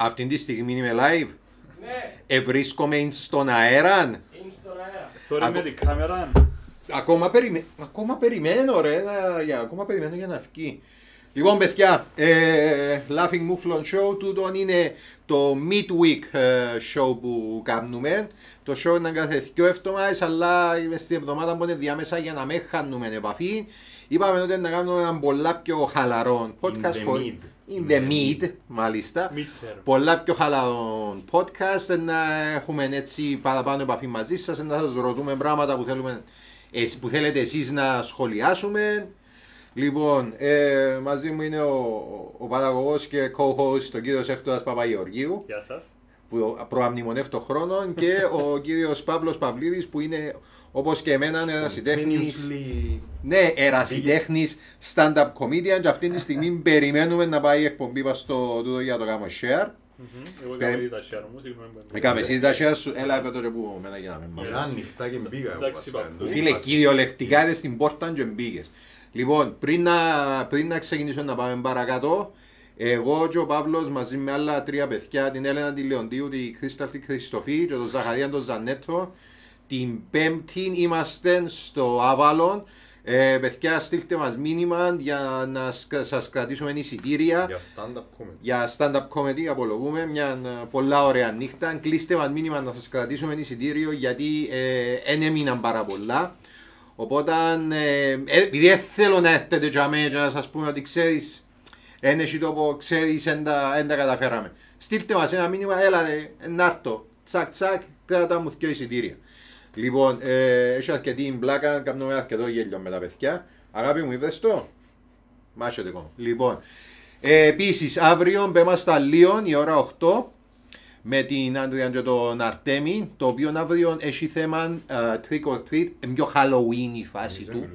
Αυτή τη στιγμή είμαι live. Ναι. Ευρίσκομαι στον αέρα. Είναι στον αέρα. Θωρεί με την κάμερα. Ακόμα περιμένω ρε, ακόμα περιμένω για να φύγει. Λοιπόν παιδιά, Laughing Mouflon Show, τούτον είναι το midweek show που κάνουμε. Το show είναι κάθε 2 εβδομάδες, αλλά στην εβδομάδα που είναι διάμεσα για να μην χάνουμε επαφή. Είπαμε ότι να κάνουμε έναν πολλά πιο χαλαρό podcast. In the mid, μάλιστα. Πολλά πιο χαλαρό podcast, να έχουμε έτσι παραπάνω επαφή μαζί σας, να σας ρωτούμε πράγματα που θέλετε εσείς να σχολιάσουμε. Λοιπόν, μαζί μου είναι ο παραγωγός και co-host, ο κύριος Έκτορας Παπαγεωργίου. Γεια σας. Που προαμνημονεύει τον χρόνο, και ο κύριος Παύλος Παυλίδης, που είναι όπως και εμένα ερασιτέχνης. Ναι, ερασιτέχνης stand-up comedian, και αυτή τη στιγμή περιμένουμε να πάει η εκπομπή μας στο τούτο για το κάνω share. Εγώ έκαμε ήδη τα share μου, συγγνώμη. Έκαμε εσύ τα share σου, έλα εδώ τότε που μένα γίναμε. Ήταν ανοιχτά και μπήκα. Φίλε, κυριολεκτικά είδες στην πόρτα και μπήκες. Λοιπόν, πριν να ξεκινήσουμε να πάμε παρακάτω, εγώ και ο Παύλος μαζί με άλλα 3 παιδιά, την Έλενα τη Λεοντίου, τη Κρίσταλ τη Χριστοφή και τον Ζαχαρία τον Ζανέτο, την Πέμπτη είμαστε στο Άβαλον. Παιδιά, στείλτε μας μήνυμα για να σας κρατήσουμε εισιτήρια για stand-up comedy, απολογούμε, μια πολλά ωραία νύχτα. Κλείστε μας μήνυμα να σας κρατήσουμε εισιτήριο, γιατί δεν έμειναν πάρα πολλά. Οπότε, επειδή δεν θέλω να έρθετε για μένα και να σας πούμε ότι ξέρεις, εν έχει τόπο, ξέρεις, δεν τα καταφέραμε. Στείλτε μας ένα μήνυμα, έλατε, να έρθω, τσακ τσακ, κράτα μου 2 εισιτήρια. Λοιπόν, έχει αρκετή μπλάκα, κάνουμε αρκετό γέλιο με τα παιδιά. Αγάπη μου, είδες το? Μάχεται ακόμα. Λοιπόν, επίσης, αύριο μπαίμα στα Λίον, η ώρα 8, με την Άντρια και τον Αρτέμι, το οποίο αύριο έχει θέμα trick or treat, πιο Halloween η φάση του.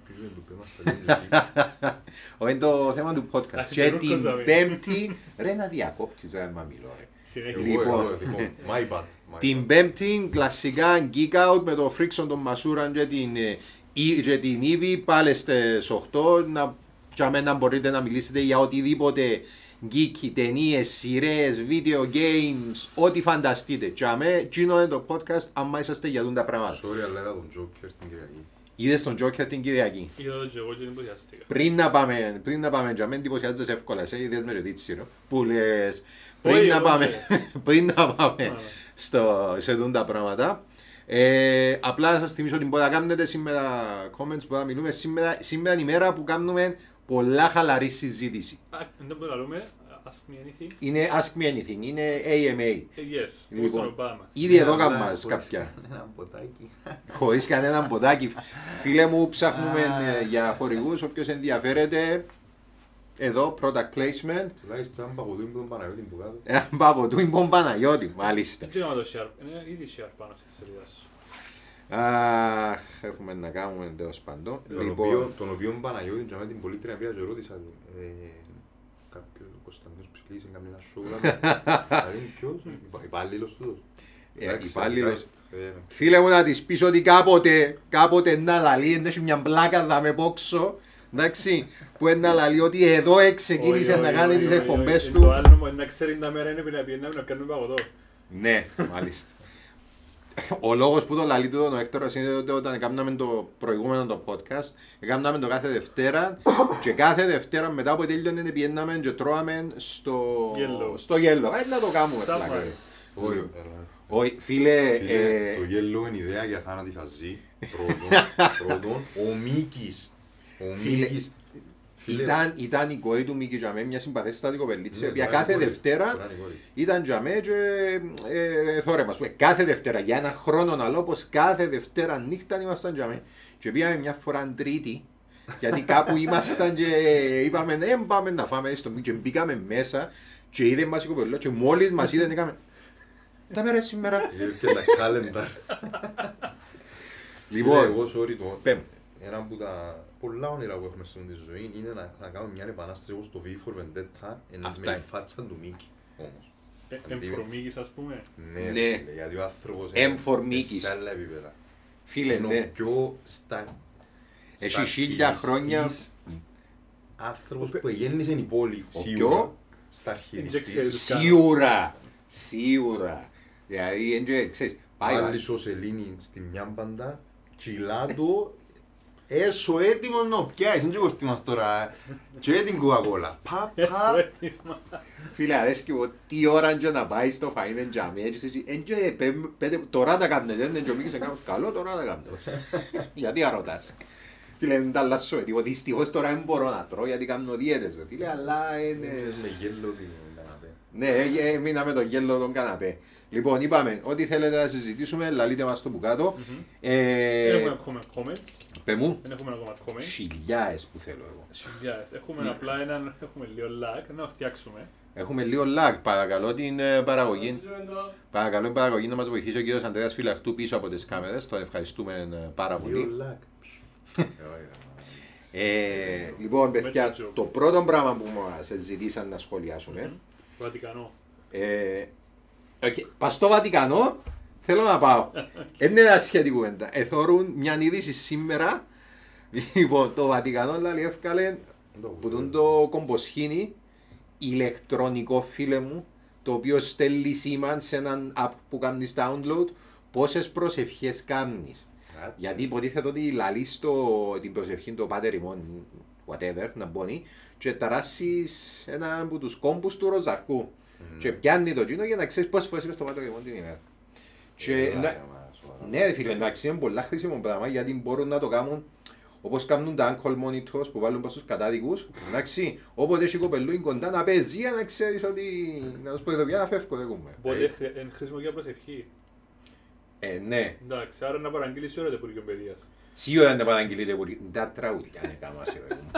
Είναι το θέμα του podcast. Και την Πέμπτη, ρε να διακόπτεις, ρε μα μιλώ ρε. Την Πέμπτη, κλασικά geek out με το Frickson, τον Μασούραν και την Ήβη, πάλι στις 8, για μένα μπορείτε να μιλήσετε για οτιδήποτε geeky, ταινίες, σειρές, video games, ό,τι φανταστείτε. Για μένα, εκείνο είναι το podcast, άμα είσαστε για τα πράγματα. Sorry, αλλά είδα τον Joker την Κυριακή. Είδες τον Joker την Κυριακή. Είδα το και εγώ και εντυπωσιάστηκα. Πριν να πάμε, για μένα εντυπωσιάζεσαι εύκολα, εσύ είδες με ρωτήτσι, που λες, πριν να πάμε σε τα πράγματα. Απλά να σας θυμίσω ότι μπορείτε να κάνετε σήμερα comments που θα μιλούμε. Σήμερα είναι η μέρα που κάνουμε πολλά χαλαρή συζήτηση. Δεν μπορούμε να λέμε Ask Me Anything. Είναι Ask Me Anything, είναι AMA. Yes, Λοιπόν, ήδη εδώ κάνουμε κάποια. Χωρίς κανέναν ποτάκι. Φίλε μου, ψάχνουμε για χορηγούς, όποιος ενδιαφέρεται. Εδώ, product placement. Τουλάχιστον έναν παγωτούιν που τον Παναγιώτη που κάτω. Έναν παγωτούιν που τον Παναγιώτη, μάλιστα. Τι είναι το share, είναι ήδη share πάνω στη σελίδα σου. Έχουμε να κάνουμε τέλος πάντων. Τον οποίο Παναγιώτη και με την πολίτρια πια και ρώτησα κάποιος ο Κωνσταντίνος Ψηλής είναι καμία σούγα. Είναι ποιος, υπάλληλος τούτος. Υπάλληλος. Φίλε μου, να της πεις ότι κάποτε να λαλεί, δεν έχει μια πλάκα θα με πόξω. Εντάξει, που είναι να λαλεί ότι εδώ ξεκίνησε να κάνει τις εκπομπές του. Το άλλο μου είναι να ξέρει τα μέρα είναι που να κάνουμε παγωτό. Ναι, μάλιστα. Ο λόγος που το λαλεί του ο Έκτορας είναι ότι όταν έκαναμε το προηγούμενο το podcast, έκαναμε το κάθε Δευτέρα, και κάθε Δευτέρα μετά που τέλειωνε πιέναμε και τρώαμε στο γέλο. Να το κάνουμε πλάκα. Όχι, φίλε... Το γέλο είναι ιδέα για θάνατη φαζή. Πρώτον, ο Μίκης. Ήταν η κόρη του Μίκη Τζαμέ, μια συμπαθέστατη κοπελίτσα, οποία κάθε Δευτέρα ήταν Τζαμέ και θόρεμα. Κάθε Δευτέρα, για ένα χρόνο να λέω πως κάθε Δευτέρα νύχτα ήμασταν Τζαμέ. Και πήγαμε μια φορά Τρίτη, γιατί κάπου ήμασταν και είπαμε ναι, πάμε να φάμε στο Μίκη, και μπήκαμε μέσα και είδε μας η κοπελίτσα και μόλις μας είδε έκαμε τα μέρα σήμερα. Και τα κάλενταρ. Λοιπόν, εγώ ένα από τα πολλά όνειρα που έχουμε στη ζωή είναι να κάνουμε μια επανάσταση όπως το V for Vendetta με η φάτσα του Μίκη όμως. Εμφορμίκης ας πούμε. Ναι, γιατί ο άνθρωπος είναι σε άλλα επίπεδα. Φίλε, ναι. Είναι ο πιο έχει 1000 χρόνια άνθρωπος που γέννησε η πόλη. Ο πιο Στα Δεν αρχιδιστής. ξέρεις. Σίγουρα. Δηλαδή, ξέρεις, πάει. Πάλι ο Σελήνη στη μια μπαντά, τσιλάτο, έσω έτοιμο να πιάσεις, δεν κοφτεί μας τώρα, και την κοκακόλα. Πα, πα. Φίλε, αρέσκει εγώ τι ώρα και να πάει στο φαΐν εν τζαμί, τώρα τα κάνετε, δεν είναι και ο Μίκης κάπως καλό, τώρα τα κάνετε. Γιατί αρωτάς. Φίλε, δεν τα αλλάσω, δυστυχώς τώρα δεν μπορώ να τρώω γιατί κάνω δίαιτες, φίλε, αλλά είναι... Με γέλο την καναπέ. Ναι, μείναμε το γέλο των καναπέ. Λοιπόν, είπαμε, ό,τι θέλετε να συζητήσουμε, λαλείτε μας το που κάτω. Δεν έχουμε ακόμα comments. Πε μου, Δεν έχουμε ακόμα comments. χιλιάες που θέλω εγώ. Χιλιάδες. Έχουμε απλά έναν, έχουμε λίγο lag, να φτιάξουμε. Έχουμε λίγο lag, παρακαλώ την παραγωγή. Παρακαλώ την παραγωγή να μας βοηθήσει ο κύριος Ανδρέας Φυλαχτού πίσω από τις κάμερες, τον ευχαριστούμε πάρα πολύ. Λίγο λάκ. Λοιπόν, παιδιά, το πρώτο πράγμα που μας ζητήσαν να σχολιάσουμε. Βατικανό. Πας στο Βατικανό, θέλω να πάω. Είναι ένα σχέτη κουβέντα. Εθώρουν μια είδηση σήμερα. Λοιπόν, το Βατικανό δηλαδή έφκαλε που τον το κομποσχήνι ηλεκτρονικό, φίλε μου, το οποίο στέλνει σήμαν σε έναν app που κάνεις download πόσες προσευχές κάνεις. Γιατί υποτίθεται ότι λαλείς την προσευχή του Πάτερ ημών, whatever, να μπώνει, και ταράσεις έναν από τους κόμπους του Ροζαρκού. Και πιάνει το κοινό για να ξέρεις πόσες φορές είπες το Πάτερ ημών την ημέρα. Ναι, φίλε, εντάξει, είναι πολλά χρήσιμο πράγμα γιατί μπορούν να το κάνουν όπως κάνουν τα ankle monitors που βάλουν προς τους κατάδικους. Εντάξει, όποτε έχει κοπελούιν κοντά να παίζει για να ξέρεις ότι να τους προειδοποιεί να φεύγω, δεν κούμε. Οπότε είναι χρήσιμο για προσευχή. Ναι. Εντάξει, άρα να παραγγείλεις ώρα το Υπουργείο Παιδείας. Σίγουρα δεν παραγγείλετε πολύ. Τα τραγουδιά είναι κάμασε.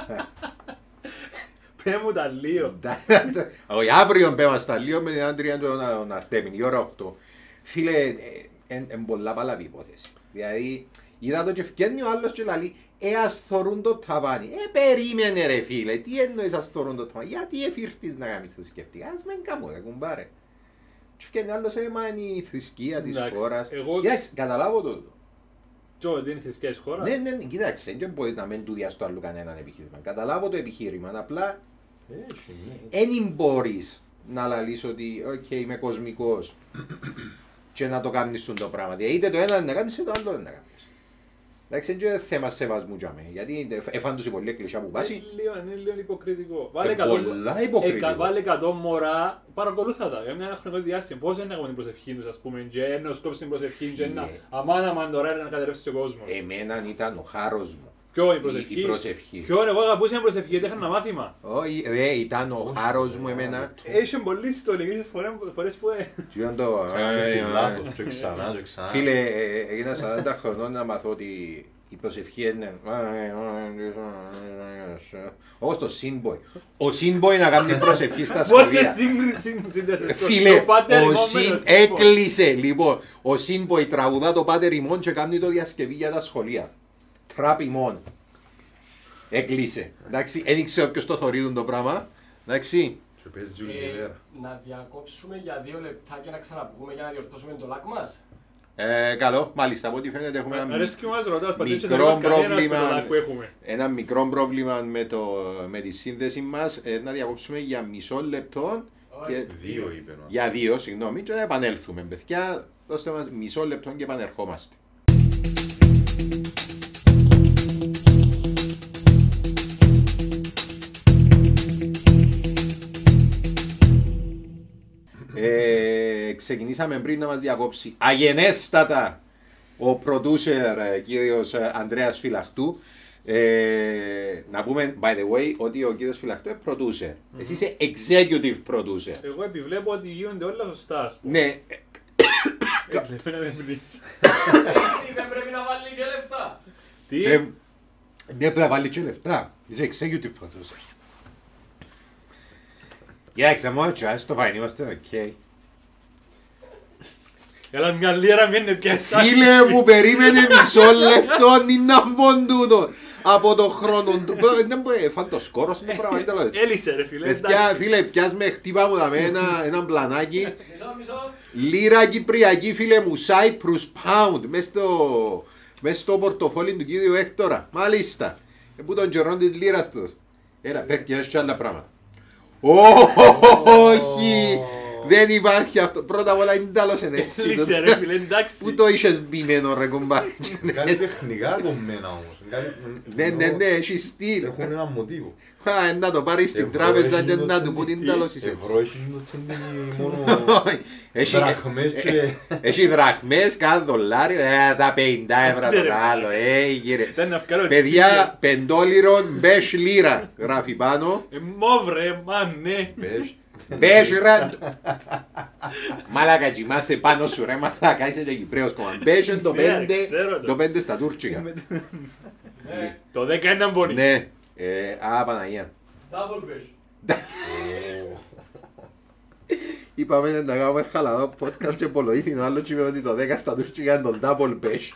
Πέ μου τα λίγο. Όχι, αύριο πέμα στα λίγο με την Άντρια τον Αρτέμιν, η ώρα 8. Φίλε, είναι πολλά παλαβή υπόθεση. Δηλαδή, είδα το και φκένει ο άλλος και λαλεί, ας θωρούν το ταβάνι. Περίμενε ρε φίλε, τι εννοείς ας θωρούν το ταβάνι. Γιατί εφήρτης να κάνεις το σκεφτεί. Ας μεν κάμω, ρε κουμπάρε. Και φκένει ο άλλος, μα είναι η θρησκεία της χώρας. Κοίταξε, καταλάβω το. Τι είναι η θρησκεία της χώρας. Ναι, κοίταξε, δεν μπορείς να μην του διάς το άλλο κανέναν επιχείρημα. Καταλάβω το επιχείρημα, απλά δεν μπορείς να λαλείς ότι είμαι κοσμικός και να το κάνεις το πράγμα. Είτε το ένα να κάνεις, είτε το άλλο να κάνεις. Εντάξει, δεν είναι θέμα σεβασμού για μένα, γιατί έφαν τους πολύ κλεισιά που πάσει. Είναι λίγο υποκριτικό. Πολλά υποκριτικό. Βάλε 100 μωρά, παρακολούθα τα. Για μια χρονικό διάστημα, πώς είναι να κάνουμε την προσευχή τους, ας πούμε, και να σκόψει την προσευχή και να αμάν τώρα να κατερρεύσει ο κόσμος. Εμένα ήταν ο χάρος μου. Ποιο η προσευχή. Ποιο εγώ αγαπούσα την προσευχή, γιατί είχα ένα μάθημα. Όχι, ήταν ο χάρος μου εμένα. Έχει πολλοί στολικές φορές που Τι είναι το... Λάθος και ξανά και ξανά. Φίλε, έγινα 40 χρονών να μάθω ότι η προσευχή είναι... Όπως το Sinboy. Ο Sinboy να κάνει προσευχή στα σχολεία. Πόσες σύγκρισες. Φίλε, έκλεισε λοιπόν. Ο Sinboy τραγουδά το Πάτερ ημών και κάνει το διασκευή για τα σχολεία. Τραπ ημών. Έκλεισε. Εντάξει, έδειξε όποιος το θωρείδουν το πράγμα. Εντάξει. Να διακόψουμε για 2 λεπτά και να ξαναβγούμε για να διορθώσουμε το λάκ μας. Καλό, μάλιστα, από ό,τι φαίνεται έχουμε ένα μικρό πρόβλημα με τη σύνδεση μας. Να διακόψουμε για μισό λεπτό. Δύο είπε. Για 2, συγγνώμη, και να επανέλθουμε. Παιδιά, δώστε μας μισό λεπτό και επανερχόμαστε. Ξεκινήσαμε πριν να μας διακόψει αγενέστατα ο producer κύριος Ανδρέας Φυλαχτού. Να πούμε, by the way, ότι ο κύριος Φυλαχτού είναι producer. Εσύ είσαι executive producer. Εγώ επιβλέπω ότι γίνονται όλα σωστά, ας πούμε. Ναι. Πρέπει να με πεις. Δεν πρέπει να βάλει και λεφτά. Τι? Ναι, πρέπει να βάλει και λεφτά. Είσαι executive producer. Κοιτάξτε μόνο τσάς, το φайн, είμαστε ok. Έλα μια λίρα μην είναι πια σαν. Φίλε μου, περίμενε μισό λεπτό, να μπω τούτο. Από το χρόνο του. Δεν μπορεί, φαν το σκόρο στο πράγμα, δεν το Έλυσε ρε φίλε. Φίλε, πιάς με χτύπα μου δαμε ένα πλανάκι. Λίρα κυπριακή, φίλε μου, Cyprus Pound. Μες στο πορτοφόλι του κύριου Έκτορα. Μάλιστα. Που τον καιρόν της λίρας τους. Έλα, πέφτει και άλλα πράγματα. Όχι! Δεν υπάρχει αυτό. Πρώτα απ' όλα είναι τέλος είναι έτσι. Λύσε ρε φίλε, εντάξει. Πού το είχες μπημένο ρε κομπάρι. Κάνει τεχνικά κομμένα όμως. Ναι, έχει στυλ. Έχουν ένα μοτίβο. Να το πάρεις στην τράπεζα και να του πω την τέλος είσαι έτσι. Ευρώ έχει το τσέντι μόνο δραχμές και... Έχει δραχμές, κάθε δολάριο, τα 50 ευρώ το άλλο. Παιδιά, 5 λίρων, μπες λίρα γράφει πάνω. Μόβ ρε, μα ναι. Μπες ρε. Μαλάκα κοιμάστε πάνω σου ρε μαλάκα, είσαι και Κυπρέος κόμμα. Μπες το 5 στα Τούρκικα. Το 10 είναι μπορεί. Ναι, Παναγία. Double bash. Είπαμε να κάνουμε χαλαρό podcast και πολλοήθη ο άλλος είπε ότι το 10 στα Τούρκικα είναι τον double bash.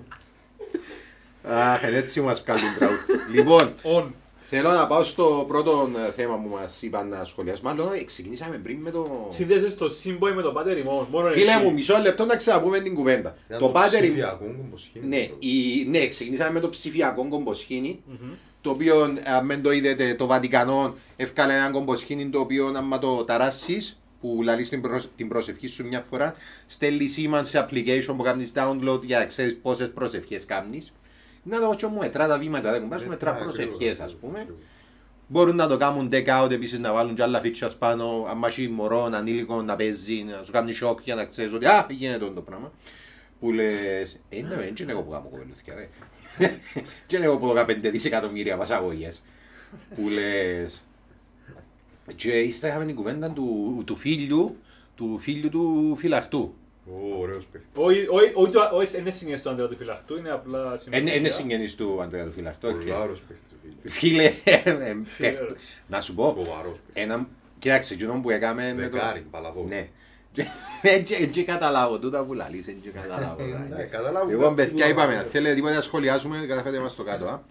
Αχ, έτσι μας βγάλει την τραγούδι. Λοιπόν, θέλω να πάω στο πρώτο θέμα που μας είπαν να σχολιάσουμε. Μάλλον ξεκινήσαμε πριν με το... Συνδέσεις το Simboy με το Πάτερ ημών. Φίλε μου, μισό λεπτό να ξαναπούμε την κουβέντα. Το ψηφιακό κομποσχήνι. Ναι, ξεκινήσαμε με το ψηφιακό κομποσχήνι. Το οποίο, αν το είδετε, το Βατικανό έφκαλε ένα κομποσχήνι το οποίο, άμα το ταράσεις, που λαλείς την προσευχή σου μια φορά, στέλνει σήμανση application που κάνεις download για να ξέρεις πόσες προσευχές κάνεις. Να το μου μετρά τα βήματα, δεν κουμπάς, μετρά προσευχές ας πούμε. Μπορούν να το κάνουν deck out επίσης, να βάλουν και άλλα features πάνω, αν μάχει μωρό, ανήλικο, να παίζει, να σου κάνει shock για να ξέρεις ότι γίνεται το πράγμα. Που λες, δεν είναι εγώ που κάνω κοπελούθηκια, δε. Και είναι εγώ που 15 δισεκατομμύρια πασαγωγές. Που λες... Και ύστερα είχαμε την κουβέντα του φίλου του φυλαχτού. Ωραίος παίχτης. Όχι, είναι συγγενής του Αντρέα του Φυλαχτού, είναι απλά συμμετοχή. Είναι συγγενής του Αντρέα του Φυλαχτού. Ωραίος παίχτης. Φίλε, να σου πω, Σοβαρός παίχτης. κοίταξε, εκείνο που έκαμε... Δεκάρι, παλαβό. Ναι. Έτσι καταλάβω, τούτα που λαλείς, έτσι καταλάβω. Λοιπόν, παιδιά, είπαμε, θέλετε τίποτα να σχολιάσουμε, καταφέρετε μας το κάτω.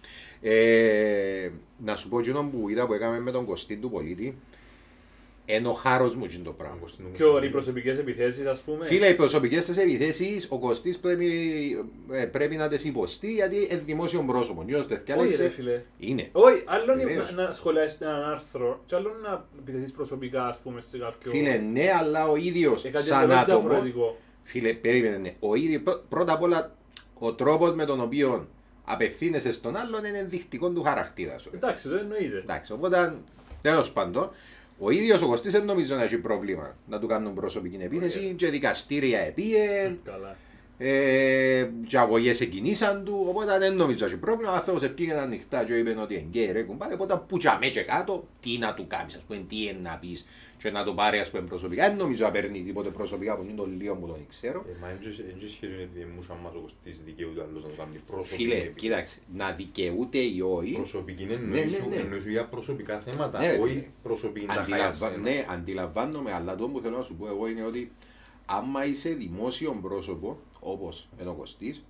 Να σου πω εκείνο που είδα που έκαμε με τον Κωστή του Πολίτη, είναι ο χάρος μου το πράγμα. Και οι προσωπικές επιθέσεις, ας πούμε. Φίλε, οι προσωπικές τις επιθέσεις, ο Κωστής πρέπει να τις υποστεί γιατί είναι δημόσιο πρόσωπο. Όχι ρε φίλε. Είναι. Όχι, άλλο να σχολιάσεις έναν άρθρο και άλλο να επιθέσεις προσωπικά, ας πούμε, σε κάποιο... Φίλε, ναι, αλλά ο ίδιος σαν άτομο... Φίλε, περίμενε, ο ίδιος, πρώτα απ' όλα, ο τρόπος με τον οποίο απευθύνεσαι στον άλλον είναι ενδεικτικό του χαρακτήρα σου. Εντάξει, δεν εννοείται. Εντάξει, οπότε, τέλος πάντων, ο ίδιος ο Κωστής δεν νομίζω να έχει πρόβλημα να του κάνουν προσωπική επίθεση και δικαστήρια επίεν και αγωγές εκκινήσαν του, οπότε δεν νομίζω να έχει πρόβλημα. Ο άνθρωπος ευκήγε ανοιχτά και είπε ότι είναι γκέι ρε κουμπάρε, οπότε που τσάμε και κάτω, τι να του κάνεις, ας πούμε, τι είναι να πεις και να το πάρει ας πούμε προσωπικά. Δεν νομίζω να παίρνει τίποτε προσωπικά που είναι το λίγο που τον ξέρω. Μα δεν σχέζουν διεμούσαν μας ο Κωστής δικαιούται άλλος να το κάνει προσωπική. Φίλε, κοίταξε, να δικαιούται ή όχι. Προσωπική εννοήσου για προσωπικά θέματα, όχι προσωπική να χάσει. Ναι, αντιλαμβάνομαι, αλλά το που θέλω να σου πω εγώ είναι ότι άμα είσαι δημόσιο πρόσωπο, όπως είναι ο Κωστής,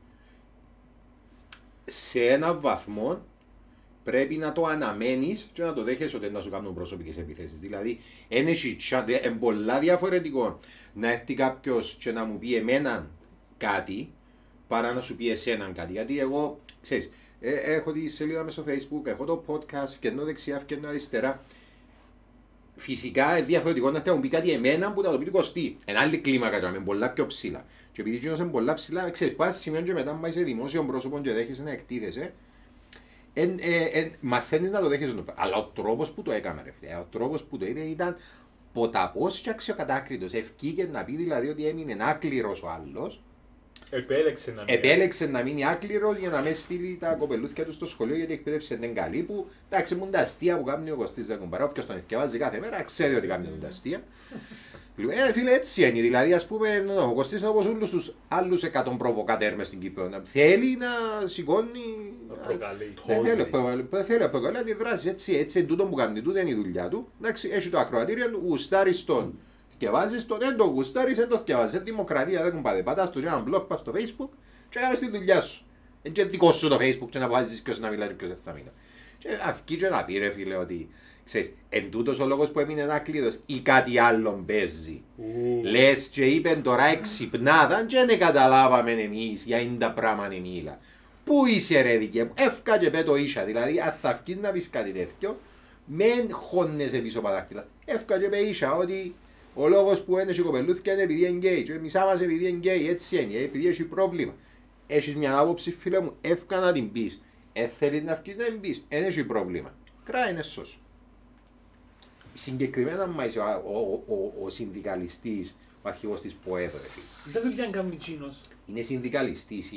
σε έναν βαθμό πρέπει να το αναμένεις και να το δέχεσαι ότι να σου κάνουν προσωπικές επιθέσεις. Δηλαδή, είναι πολλά διαφορετικό να έρθει κάποιος και να μου πει εμέναν κάτι παρά να σου πει εσέναν κάτι. Γιατί εγώ, ξέρεις, έχω τη σελίδα μες στο Facebook, έχω το podcast, φκαινώ δεξιά, φκαινώ αριστερά. Φυσικά είναι διαφορετικό να μου πει κάτι εμένα που θα το πει του Κωστή. Ένα άλλη κλίμακα, με πολλά πιο ψηλά. Και επειδή γίνονται πολλά ψηλά, ξέρεις, πας σημαίνει και μετά πάει σε δημόσιο πρόσωπο και δέχεσαι να εκτίθεσαι. Μαθαίνεις να το δέχεσαι. Αλλά ο τρόπος που το έκαμε, ρε φίλε, ο τρόπος που το είπε ήταν ποταπός και αξιοκατάκριτος. Ευκήκε να πει δηλαδή ότι έμεινε άκληρος ο άλλος. Επέλεξε να μείνει άκληρος για να με στείλει τα κοπελούθια του στο σχολείο γιατί η εκπαίδευση δεν είναι καλή. Που εντάξει, μου τα αστεία που κάνει ο Κωστής Ζακομπαρά. Όποιος τον εθιαβάζει κάθε μέρα ξέρει ότι κάνει τα αστεία. Φίλε, έτσι είναι. Δηλαδή, ας πούμε, ο Κωστής όπως όλους τους άλλους 100 προβοκατέρ μες στην Κύπρο. Θέλει να σηκώνει. Θέλει να προκαλεί αντιδράσεις. Έτσι, τούτο που κάνει, τούτο είναι η δουλειά του. Εντάξει, έχει το ακροατήριο του, γουστάρεις τον. Και βάζεις το, δεν το γουστάρεις, δεν το θυκευάζεις. Είναι δημοκρατία, δεν κουμπάτε. Πατάς το και ένα blog, πας στο Facebook και κάνεις τη δουλειά σου. Είναι δικό σου το Facebook και να βάζεις ποιος να μιλάει και ποιος δεν θα μιλάει. Και αυκεί και να πει ρε φίλε ότι, ξέρεις, εν τούτος ο λόγος που έμεινε άκλειδος ή κάτι άλλο παίζει. Λες και είπεν τώρα εξυπνάταν και δεν καταλάβαμε εμείς για είναι τα πράγματα μίλα. Πού είσαι ρε δικαί μου, εύκα και πέτω ίσα, δηλαδή αν θα αυκείς να πεις κάτι τέτοιο, Μεν χώνεσαι πίσω από τα δάχτυλα. Εύκα και πεΐσα ότι ο λόγος που ένες η κοπελούθηκια είναι επειδή είναι γκέι. Και μισά μας επειδή είναι γκέι, έτσι είναι, επειδή έχει πρόβλημα. Έχεις μια άποψη, φίλε μου, εύκα να την πεις. Θέλεις να βγεις να την πεις, δεν έχει πρόβλημα. Κράει είναι σώσο. Συγκεκριμένα, μα είσαι ο συνδικαλιστής, ο αρχηγός της ΠΟΕΔ, Δεν δουλειά κάνει τσίνος. είναι συνδικαλιστής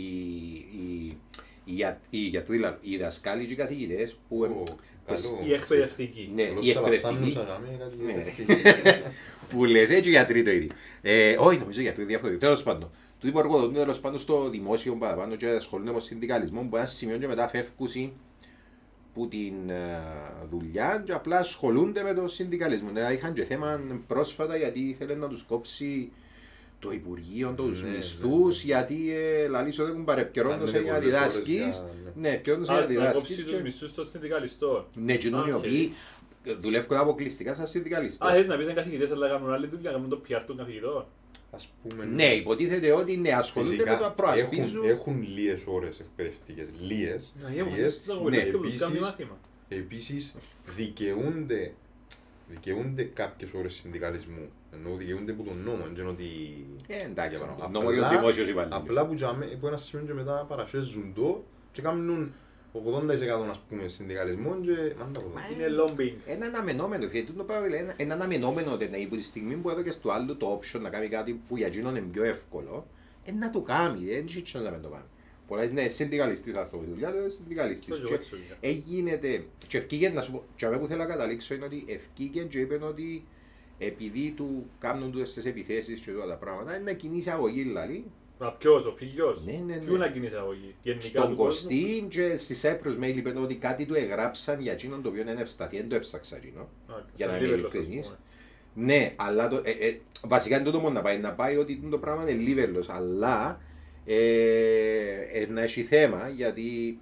οι γιατροί, οι δασκάλοι και οι καθηγητές που... Οι εκπαιδευτικοί. Ναι, οι εκπαιδευτικοί. Που λες έτσι γιατροί το ίδιο. Όχι, νομίζω γιατροί διαφορετικοί. Τέλος πάντων. Του τύπου εργοδοτούν τέλος πάντων στο δημόσιο παραπάνω και ασχολούνται με συνδικαλισμό που ένα σημείο και μετά φεύγουν που την δουλειά και απλά ασχολούνται με το συνδικαλισμό. Είχαν και θέμα πρόσφατα γιατί ήθελε να τους κόψει το Υπουργείο, τους μισθούς, γιατί λαλείς ότι έχουν παρεπικαιρόντωσε για διδάσκεις. Ναι, επικαιρόντωσε για διδάσκεις. Να κόψει τους μισθούς των συνδικαλιστών. Ναι, και οι οποίοι δουλεύουν αποκλειστικά σαν συνδικαλιστές. Έτσι να πεις είναι καθηγητές, αλλά κάνουν άλλη δουλειά, κάνουν το PR των καθηγητών. Ναι, υποτίθεται ότι ναι, ασχολούνται με το προασπίζουν. Έχουν λίγες ώρες εκπαιδευτικές, λίγες. Επίσης δικαιούνται κάποιες ώρες συνδικαλισμού. Ενώ δικαιούνται από τον νόμο, δεν ότι... Εντάξει, νόμο για τους δημόσιους υπαλλήλους. Απλά που ένα σημείο και μετά παρασχέζουν το και κάνουν 80% ας πούμε συνδικαλισμό και... Είναι lobbying. Ένα αναμενόμενο, γιατί το πράγμα είναι ένα αναμενόμενο ότι από τη στιγμή που έδωκες του άλλου το option να κάνει κάτι που για εκείνον είναι πιο εύκολο, να το κάνει, δεν είναι να μην το κάνει. Πολλά είναι συνδικαλιστής άνθρωπος, δουλειά του είναι συνδικαλιστής. Εγίνεται, και ευκήγεν να σου πω, και αυτό που θέλω να καταλήξω είναι ότι ευκήγεν και είπαν ότι επειδή του κάνουν τούτες τις επιθέσεις και όλα τα πράγματα, είναι να κινήσει αγωγή λαλή. Ποιος, ο Φυγιός, ναι. ποιου να κινήσει αγωγή, στον Κωστή και στη Cyprus Mail είπαν ότι κάτι του εγγράψαν για εκείνον το οποίο είναι ευσταθή, δεν το έψαξα εκείνο, για να είμαι ειλικρινής. Ναι, αλλά βασικά είναι το μόνο να πάει ότι το πράγμα είναι λίβερλος, αλλά να έχει θέμα γιατί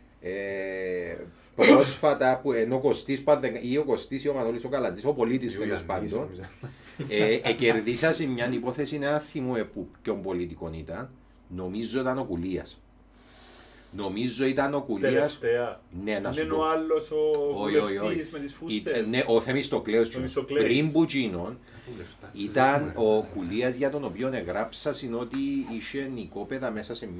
πρόσφατα που ενώ ο Κωστής ή ο Κωστής ή ο Μανώλης ο Καλατζής, ο πολίτης τέλος πάντων, κερδίσα σε μια υπόθεση ένα θυμό που ποιον πολιτικών ήταν, νομίζω ήταν ο Κουλίας. Νομίζω ήταν ο Κουλίας. Τελευταία. Ναι, να σου είναι πω. ο άλλος ο βουλευτής με τις φούστες. Ναι, ο Θεμιστοκλέος. Πριν που γίνον, ήταν ο Κουλίας για τον οποίο εγγράψα ότι είχε νοικόπεδα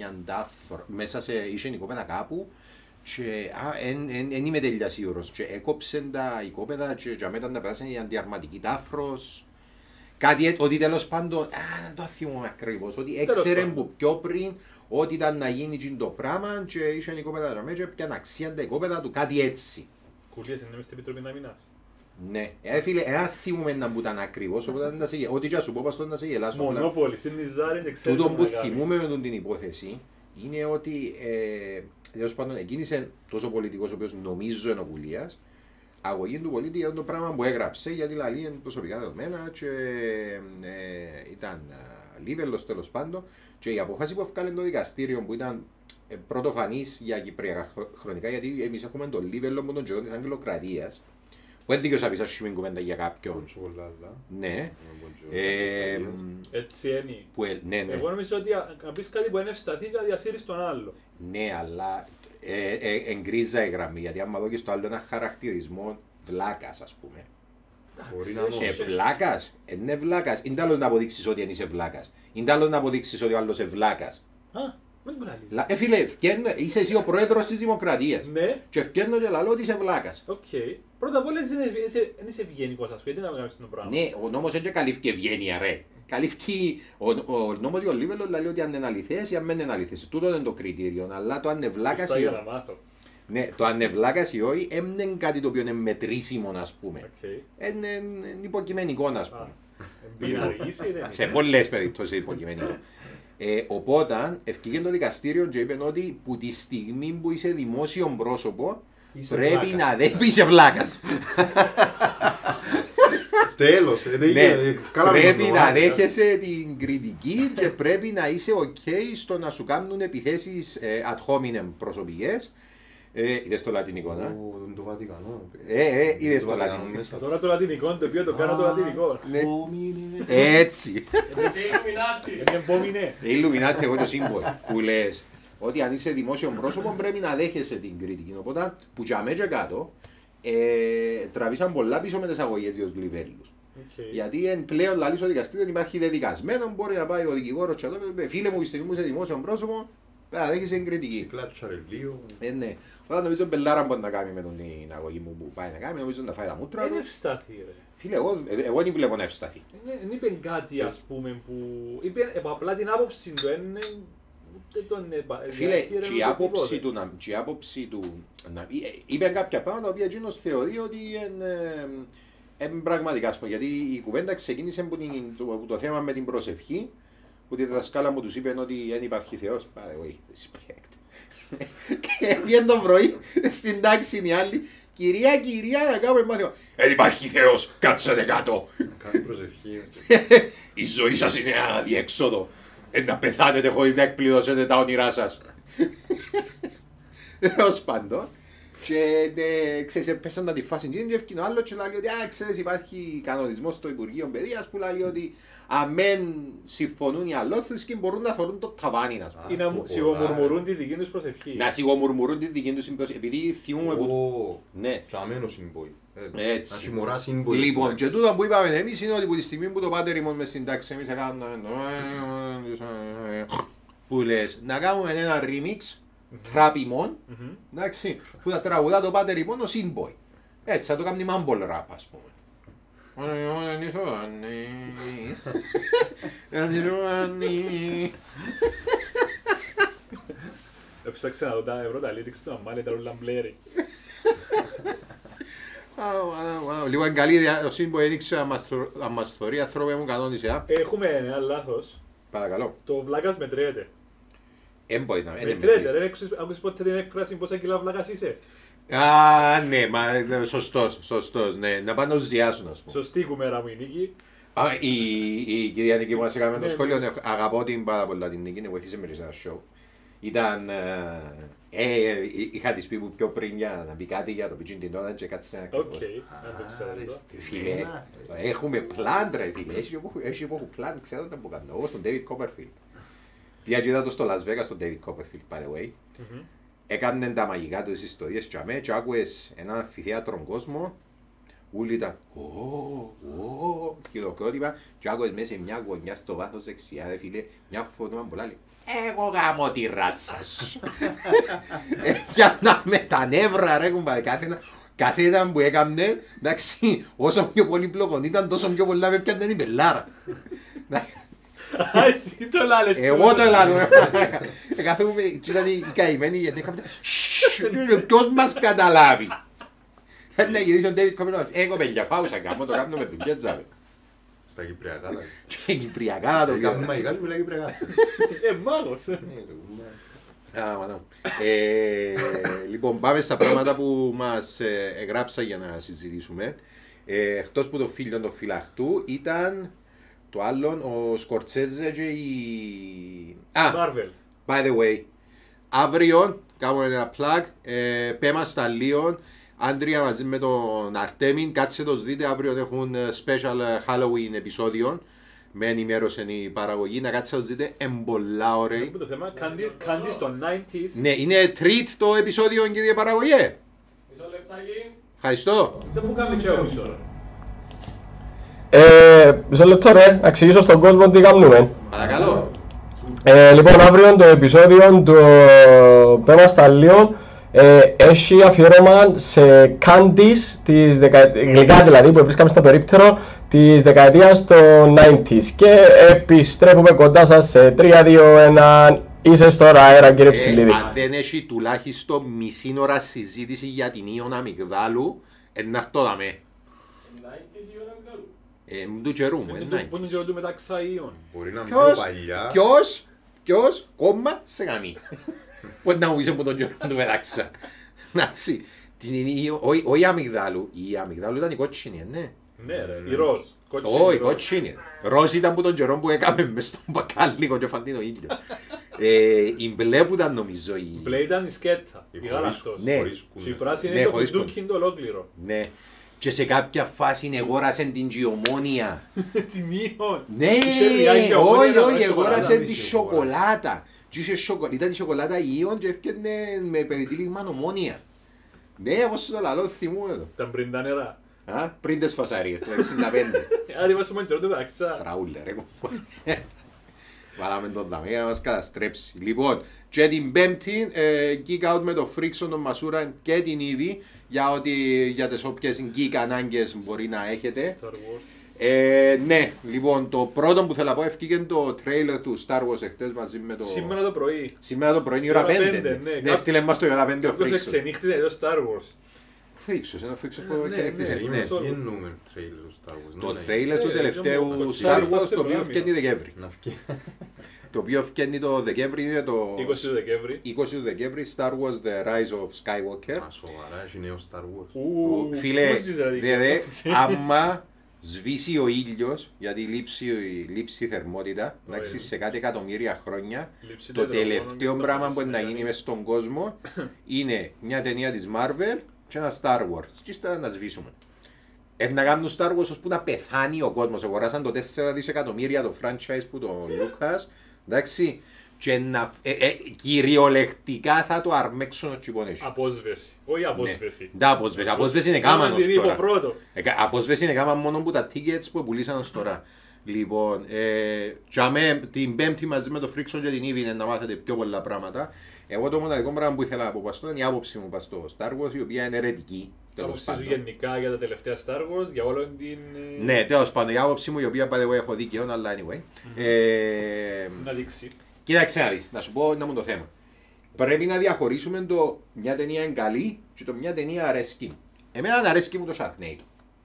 είχε νοικόπεδα κάπου και δεν είμαι τελειά σίγουρος και έκοψαν τα οικόπεδα και μετά να περάσαν η αντιαρματική τάφρος. Κάτι ότι τέλος πάντων, δεν το θυμούμαι ακριβώς, ότι έξερε που πιο πριν ότι ήταν να γίνει το πράγμα και είχε νοικόπεδα και πιαν αξία τα οικόπεδα του, κάτι έτσι. Κουλίας είναι μες στην Επιτροπή να μείνας. Ναι, φίλε, δεν θυμούμαι να μου ήταν ακριβώς, ό,τι και σου πω πας να σε γελάσω. Μονόπολη, στην Ιζάρη δεν ξέρει. Τούτο που θυμούμαι με την υπόθεση είναι ότι τέλος πάντων εκκίνησε τόσο πολιτικός ο οποίος νομίζω είναι ο Κουλίας, αγωγή του πολίτη για το πράγμα που έγραψε, γιατί λαλεί είναι προσωπικά δεδομένα και ήταν λίβελος τέλος πάντων και η απόφαση που έφκαλε το δικαστήριο που ήταν πρωτοφανής για κυπριακά χρονικά, γιατί εμείς έχουμε το λίβελο από τον καιρό της Αγγλοκρατίας που δεν δίκαιος να πεις ασχημένη κουβέντα για κάποιον. Ναι. Έτσι είναι. Ναι. Εγώ νομίζω ότι να πεις κάτι που είναι ευσταθή και να διασύρεις τον άλλο. Ναι, αλλά εγκρίζα η γραμμή, γιατί άμα δω και στο άλλο ένα χαρακτηρισμό βλάκας, ας πούμε. Βλάκας, είναι βλάκας. Είναι άλλος να αποδείξεις ότι είσαι βλάκας. Είναι άλλος να αποδείξεις ότι ο άλλος είναι βλάκας. Φίλε, είσαι εσύ ο πρόεδρος της Δημοκρατίας. Και ευκαιρνώ και λαλώ ότι είσαι βλάκας. Πρώτα απ' όλα δεν είσαι ευγενικός, ας πούμε, γιατί να κάνεις το πράγμα. Ναι, ο νόμος δεν καλύφθηκε ευγένεια, ρε. Καλύφθηκε, ο νόμος για ο Λίβελο λέει ότι αν είναι αληθές ή αν δεν είναι αληθές. Τούτο είναι το κριτήριο, αλλά το αν είναι βλάκας ή όχι. Ναι, το αν είναι βλάκας ή όχι, είναι κάτι το οποίο είναι μετρήσιμο, ας πούμε. Είναι υποκειμενικό, ας πούμε. Σε πολλές περιπτώσεις υποκειμενικό. Οπότε, ευκήγε το δικαστήριο και είπε ότι που τη στιγμή που είσαι δημόσιο πρόσωπο, πρέπει να είσαι βλάκα. Τέλος, πρέπει να δέχεσαι την κριτική και πρέπει να είσαι ok στο να σου κάνουν επιθέσεις ad hominem προσωπικές. Είδες το λατινικό, να? Το Βατικανό. Είδες το λατινικό. Τώρα το λατινικό, το οποίο το κάνω το λατινικό. Έτσι. Είναι Ιλουμινάτι, εγώ το σύμβολο που λες ότι αν είσαι δημόσιο πρόσωπο πρέπει να δέχεσαι την κριτική. Οπότε που για μέσα κάτω τραβήσαν πολλά πίσω με τις αγωγές για τους λιβέλους. Γιατί πλέον λαλείς ο δικαστήριο δεν υπάρχει δεδικασμένο, μπορεί να πάει ο δικηγόρος και να πει φίλε μου, στιγμή μου είσαι δημόσιο πρόσωπο, θα δέχεσαι εγκριτική. Κλάτσαρε λίγο. Ναι. Όταν νομίζω μπελάρα μπορεί να κάνει με την αγωγή μου που πάει να κάνει, νομίζω να φάει τα μούτρα του. Είναι ευσταθή ρε. Φίλε, εγώ δεν βλέπω να ευσταθεί. Δεν είπε κάτι ας πούμε που... είπε απλά την άποψη του, ούτε τον φίλε, και η άποψη του... είπε κάποια πράγματα τα οποία εκείνος θεωρεί ότι είναι πραγματικά. Γιατί η κουβέντα ξεκίνησε από το θέμα με την προσευχή, που τη δασκάλα μου τους είπε ότι δεν υπάρχει Θεός. By the way, respect. Και βγαίνει το πρωί στην τάξη οι άλλοι. Κυρία, να κάνουμε μάθημα. Δεν υπάρχει Θεός, κάτσετε κάτω. Κάνει προσευχή. Η ζωή σας είναι ένα διέξοδο. Να πεθάνετε χωρίς να εκπληρώσετε τα όνειρά σας. Ως πάντων. Και ξέρεις, πέσαν να τη φάση και ευκαινό άλλο και λέει ότι ξέρεις, υπάρχει κανονισμός στο Υπουργείο Παιδείας που λέει ότι αμέν συμφωνούν οι αλλόθρησκοι μπορούν να θωρούν το ταβάνι. Ή να σιγομουρμουρούν τη δική τους προσευχή. Να σιγομουρμουρούν τη δική τους προσευχή. Επειδή θυμούμε που... Ναι. Και αμένος συμπόη. Έτσι. Να χειμωρά συμπόη. Λοιπόν, και τούτο που είπαμε εμείς είναι ότι από τη στιγμή που το πάτερ ήμουν μες στην τάξη εμείς έκαναμε... Που λες, να κάνουμε ένα remix τραπ ημών, εντάξει, που θα τραγουδά το πάτερ ημών ο Sinboy. Έτσι, θα το κάνει mumble rap, ας πούμε. Έψαξε να δω τα ευρώ τα lyrics του, αμά λέει τα ρούλα μπλέρι. Λοιπόν, καλή ιδέα, ο Sinboy έδειξε να μας θωρεί ανθρώποι μου κανόνισε. Έχουμε ένα λάθος. Παρακαλώ. Το βλάκας μετριέται. Μπορεί να μετριέται, δεν άκουσες ποτέ την έκφραση πόσα κιλά βλάκας είσαι. Α, ναι, σωστός, ναι, να πάνε να ζιάσουν, ας πούμε. Σωστή κουμέρα μου η Νίκη. Η κυρία Νίκη που μας έκαμε το σχόλιο, αγαπώ την πάρα πολλά την Νίκη, βοηθήσε με σε ένα show. Ήταν, είχα της πει πιο πριν για να πει κάτι για το πιτσιν την ώρα και κάτι σε ένα ακριβώς. Οκ, αν το ξέρω. Φίλε, έχουμε πλάν ρε φίλε, έχει που έχω πλάν, ξέρω τα που κάνω, εγώ στον David Copperfield. Πήγα και είδα το στο Las Vegas στον David Copperfield, by the way. Έκαναν τα μαγικά του τις ιστορίες και αμέ και άκουες έναν αμφιθέατρον κόσμο. Ούλοι ήταν χειροκρότημα και άκουες μέσα σε μια γωνιά στο βάθος δεξιά ρε φίλε μια φωτόμα πολλά λέει εγώ γάμω τη ράτσα σου. Πιάναμε τα νεύρα ρε κουμπάρε κάθε ήταν που έκαμνε εντάξει όσο πιο πολύ πλοκον ήταν τόσο πιο πολλά με πιάνε την πελάρα. Εσύ το λάλες. Εγώ το λάλω. Καθόμουν και ήταν οι καημένοι γιατί έκαμε ποιος μας καταλάβει. Να γυρίσει ο Ντέιβιτ Κόπερφιλντ. Εγώ παιδιά πάουσα κάνω το κάνω με δουλειά τζάβε. Στα Κυπριακά. Και Κυπριακά να το κάνω. Κάνουμε μαγικά μιλάει Κυπριακά. Μάγος. Λοιπόν πάμε στα πράγματα που μας εγγράψα για να συζητήσουμε. Εκτός που το φίλιο του φυλαχτού ήταν το άλλον ο Σκορτσέζε και η... Marvel. By the way, αύριο κάνουμε ένα plug, πέμα στα Λίον, Άντρια μαζί με τον Αρτέμιν, κάτσε το δείτε, αύριο έχουν special Halloween επεισόδιο, με ενημέρωσε η παραγωγή, να κάτσε το δείτε, εμπολά ωραίοι. Το θέμα, Candy στο 90s. Ναι, είναι treat το επεισόδιο κύριε παραγωγέ. Μισό λεπτάκι. Ευχαριστώ. Δεν μου κάνει και όμως ώρα. Μισό λεπτό ρε, να εξηγήσω στον κόσμο τι κάνουμε. Παρακαλώ. Λοιπόν, αύριο το επεισόδιο του Πέμα στα Λίον έχει αφιέρωμα σε candies, γλυκά δηλαδή που βρίσκαμε στο περίπτερο της δεκαετίας των 90s. Και επιστρέφουμε κοντά σας σε 3, 2, 1, είσαι στο αέρα κύριε Ψηλίδη. Αν δεν έχει τουλάχιστον μισή ώρα συζήτηση για την Ιων Αμυγδάλου, να έρθω δαμέ. Του καιρού μου, Πού είναι και μεταξύ Ιων. Μπορεί να μην πιο παλιά. Ποιος, κόμμα, σε γαμί. Πώς να μου πεις από τον καιρό του μετάξα. Εντάξει, όχι η Αμυγδάλου, η Αμυγδάλου ήταν η κότσινη, ναι. Ναι ρε, η ροζ. Όχι, η κότσινη. Ροζ ήταν από τον καιρό που έκαμε μες στον μπακάλικο και φαντή το ίδιο. Η μπλε που ήταν νομίζω η... Η μπλε ήταν η σκέτα, η γάλακτος. Ναι. Και η πράσινη είναι το φουντούκιν το ολόκληρο. Ναι. Και σε κάποια φάση εγώρασαν την Ομόνια. Την Ιων. Ναι, όχι, εγώρασαν τη σοκολάτα. Ήταν η σοκολάτα Ιων και έφτιανε με περιτύλιγμα Ομόνια. Ναι, όπως το λαλό θυμούμαι το. Τα πριν τα νερά. Πριν τις φασαρίες, το 65. Άρα είμαστε μόνο καιρό το ταξά. Τραούλε ρε. Βάλαμε τον δαμέ να μας καταστρέψει. Λοιπόν, και την πέμπτη, geek out με το Frickson, τον Μασούρα και την Ήδη, για τις όποιες geek ανάγκες μπορεί να έχετε. Star Wars. Ναι, λοιπόν, το πρώτο που θέλω να πω ευκήκε το trailer του Star Wars εχθές μαζί με το... Σήμερα το πρωί. Σήμερα το πρωί, η ώρα 5. Ναι, στείλε μας το η ώρα 5 ο Κάποιος Frickson. εξενύχτησε εδώ Star Wars. Frickson, ένα Frickson που εξενύχτησε. Τι εννοούμε trailer του Star Wars. Το trailer του τελευταίου Star Wars, το οποίο βγαίνει Δεκέμβρη. Να βγει. Το οποίο βγαίνει το Δεκέμβρη, είναι το 20 του Δεκέμβρη. 20 του Δεκέμβρη, Star Wars The Rise of Skywalker. Μα σοβαρά, έχει νέο Star Wars. Φίλε, πώς δηλαδή. δε, άμα σβήσει ο ήλιος, γιατί λείψει θερμότητα, εντάξει, σε κάτι εκατομμύρια χρόνια, Λήψη το τετραγώνων τελευταίο στο πράγμα που Πασχαλιάνι. να γίνει μες στον κόσμο είναι μια ταινία της Marvel και ένα Star Wars. Και ύστερα να σβήσουμε. Να κάνουν Star Wars ώσπου να πεθάνει ο κόσμος. Αγοράσαν το 4 δισεκατομμύρια το franchise που τον Lucas, εντάξει, και κυριολεκτικά θα το αρμέξουν ο τσιπονές. Απόσβεση. Όχι απόσβεση. Ναι, απόσβεση. Απόσβεση είναι κάμανος Κάμαν την τώρα. είπα πρώτο. Απόσβεση είναι κάμαν μόνο που τα tickets που πουλήσαν ως τώρα. Λοιπόν, την Πέμπτη μαζί με το Frickson και την Ήβη είναι να μάθετε πιο πολλά πράγματα. Εγώ το μοναδικό πράγμα που ήθελα να πω πας τώρα είναι η άποψη μου πας στο Star Wars, η οποία είναι αιρετική. Άποψη σου γενικά για τα τελευταία Star Wars, για όλο την... Ναι, τέλος πάντων, η άποψη μου, η οποία by the way έχω δίκαιο, αλλά anyway. Να δείξει. Κοίταξε να δεις, να σου πω να μου το θέμα. Πρέπει να διαχωρίσουμε το μια ταινία είναι καλή και το μια ταινία αρέσκει. Εμένα αρέσκει μου το Sharknado.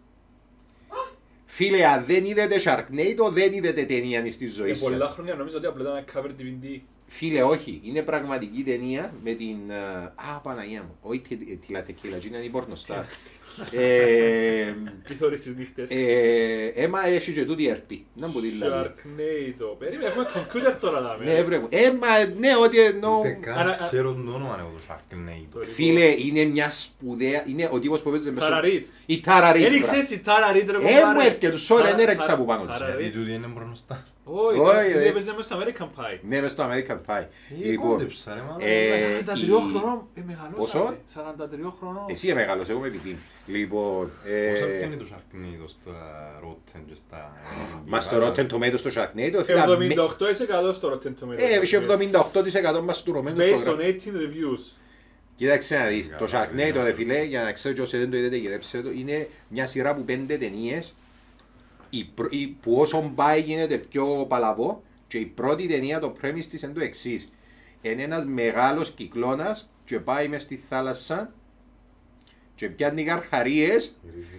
Φίλε, αν δεν είδετε Sharknado, δεν είδετε ταινία στη ζωή Για σας. πολλά χρόνια νομίζω ότι απλά ήταν ένα cover DVD. Φίλε, όχι. Είναι πραγματική ταινία με την... Παναγία μου. Όχι τη Λατεκίλα, είναι η πόρνοστάρ. Τι θωρείς τις νύχτες. Έμα έχει και τούτη ερπή. Να μου τη λέει. Sharknado. Περίμενε, έχουμε κομπιούτερ τώρα να Ναι, βρε. Ναι, ό,τι εννοώ. Ούτε καν ξέρω τον όνομα εγώ το Sharknado. Φίλε, είναι μια σπουδαία... Είναι ο τύπος που παίζει μέσα... Tara Reid. Η Tara Reid. Δεν ξέρεις η Tara Reid ρε Μου κομπάρε. έρχεται, sorry, δεν ρέξα από πάνω της. Tara Γιατί Reid. τούτη είναι μπροστά. Όχι, Όχι, δεν έπαιζε μέσα στο American Pie. Ναι, μες στο American Pie. Λοιπόν, Κόντεψα ρε μάλλον. 43 χρονών, Πόσο? μεγαλώσατε. 43 χρονών. εσύ είναι μεγάλος, εγώ είμαι πιτή. Λοιπόν, Πόσα πιάνει το Sharknado στα Rotten και στα... μα στο Rotten Tomatoes στο Sharknado, φίλε, 78% στο Rotten Tomatoes. έχει 78% μαστουρωμένους Based on προγράμματα. 18 reviews. Κοίταξε να δεις, το Καλά, Sharknado καλά. ρε φίλε, για να ξέρω και όσοι δεν το είδετε γυρέψτε το, είναι μια σειρά που 5 ταινίες που όσον πάει γίνεται πιο παλαβό και η πρώτη ταινία το premise της είναι το εξής. Είναι ένας μεγάλος κυκλώνας και πάει μες στη θάλασσα και πιάνει καρχαρίες,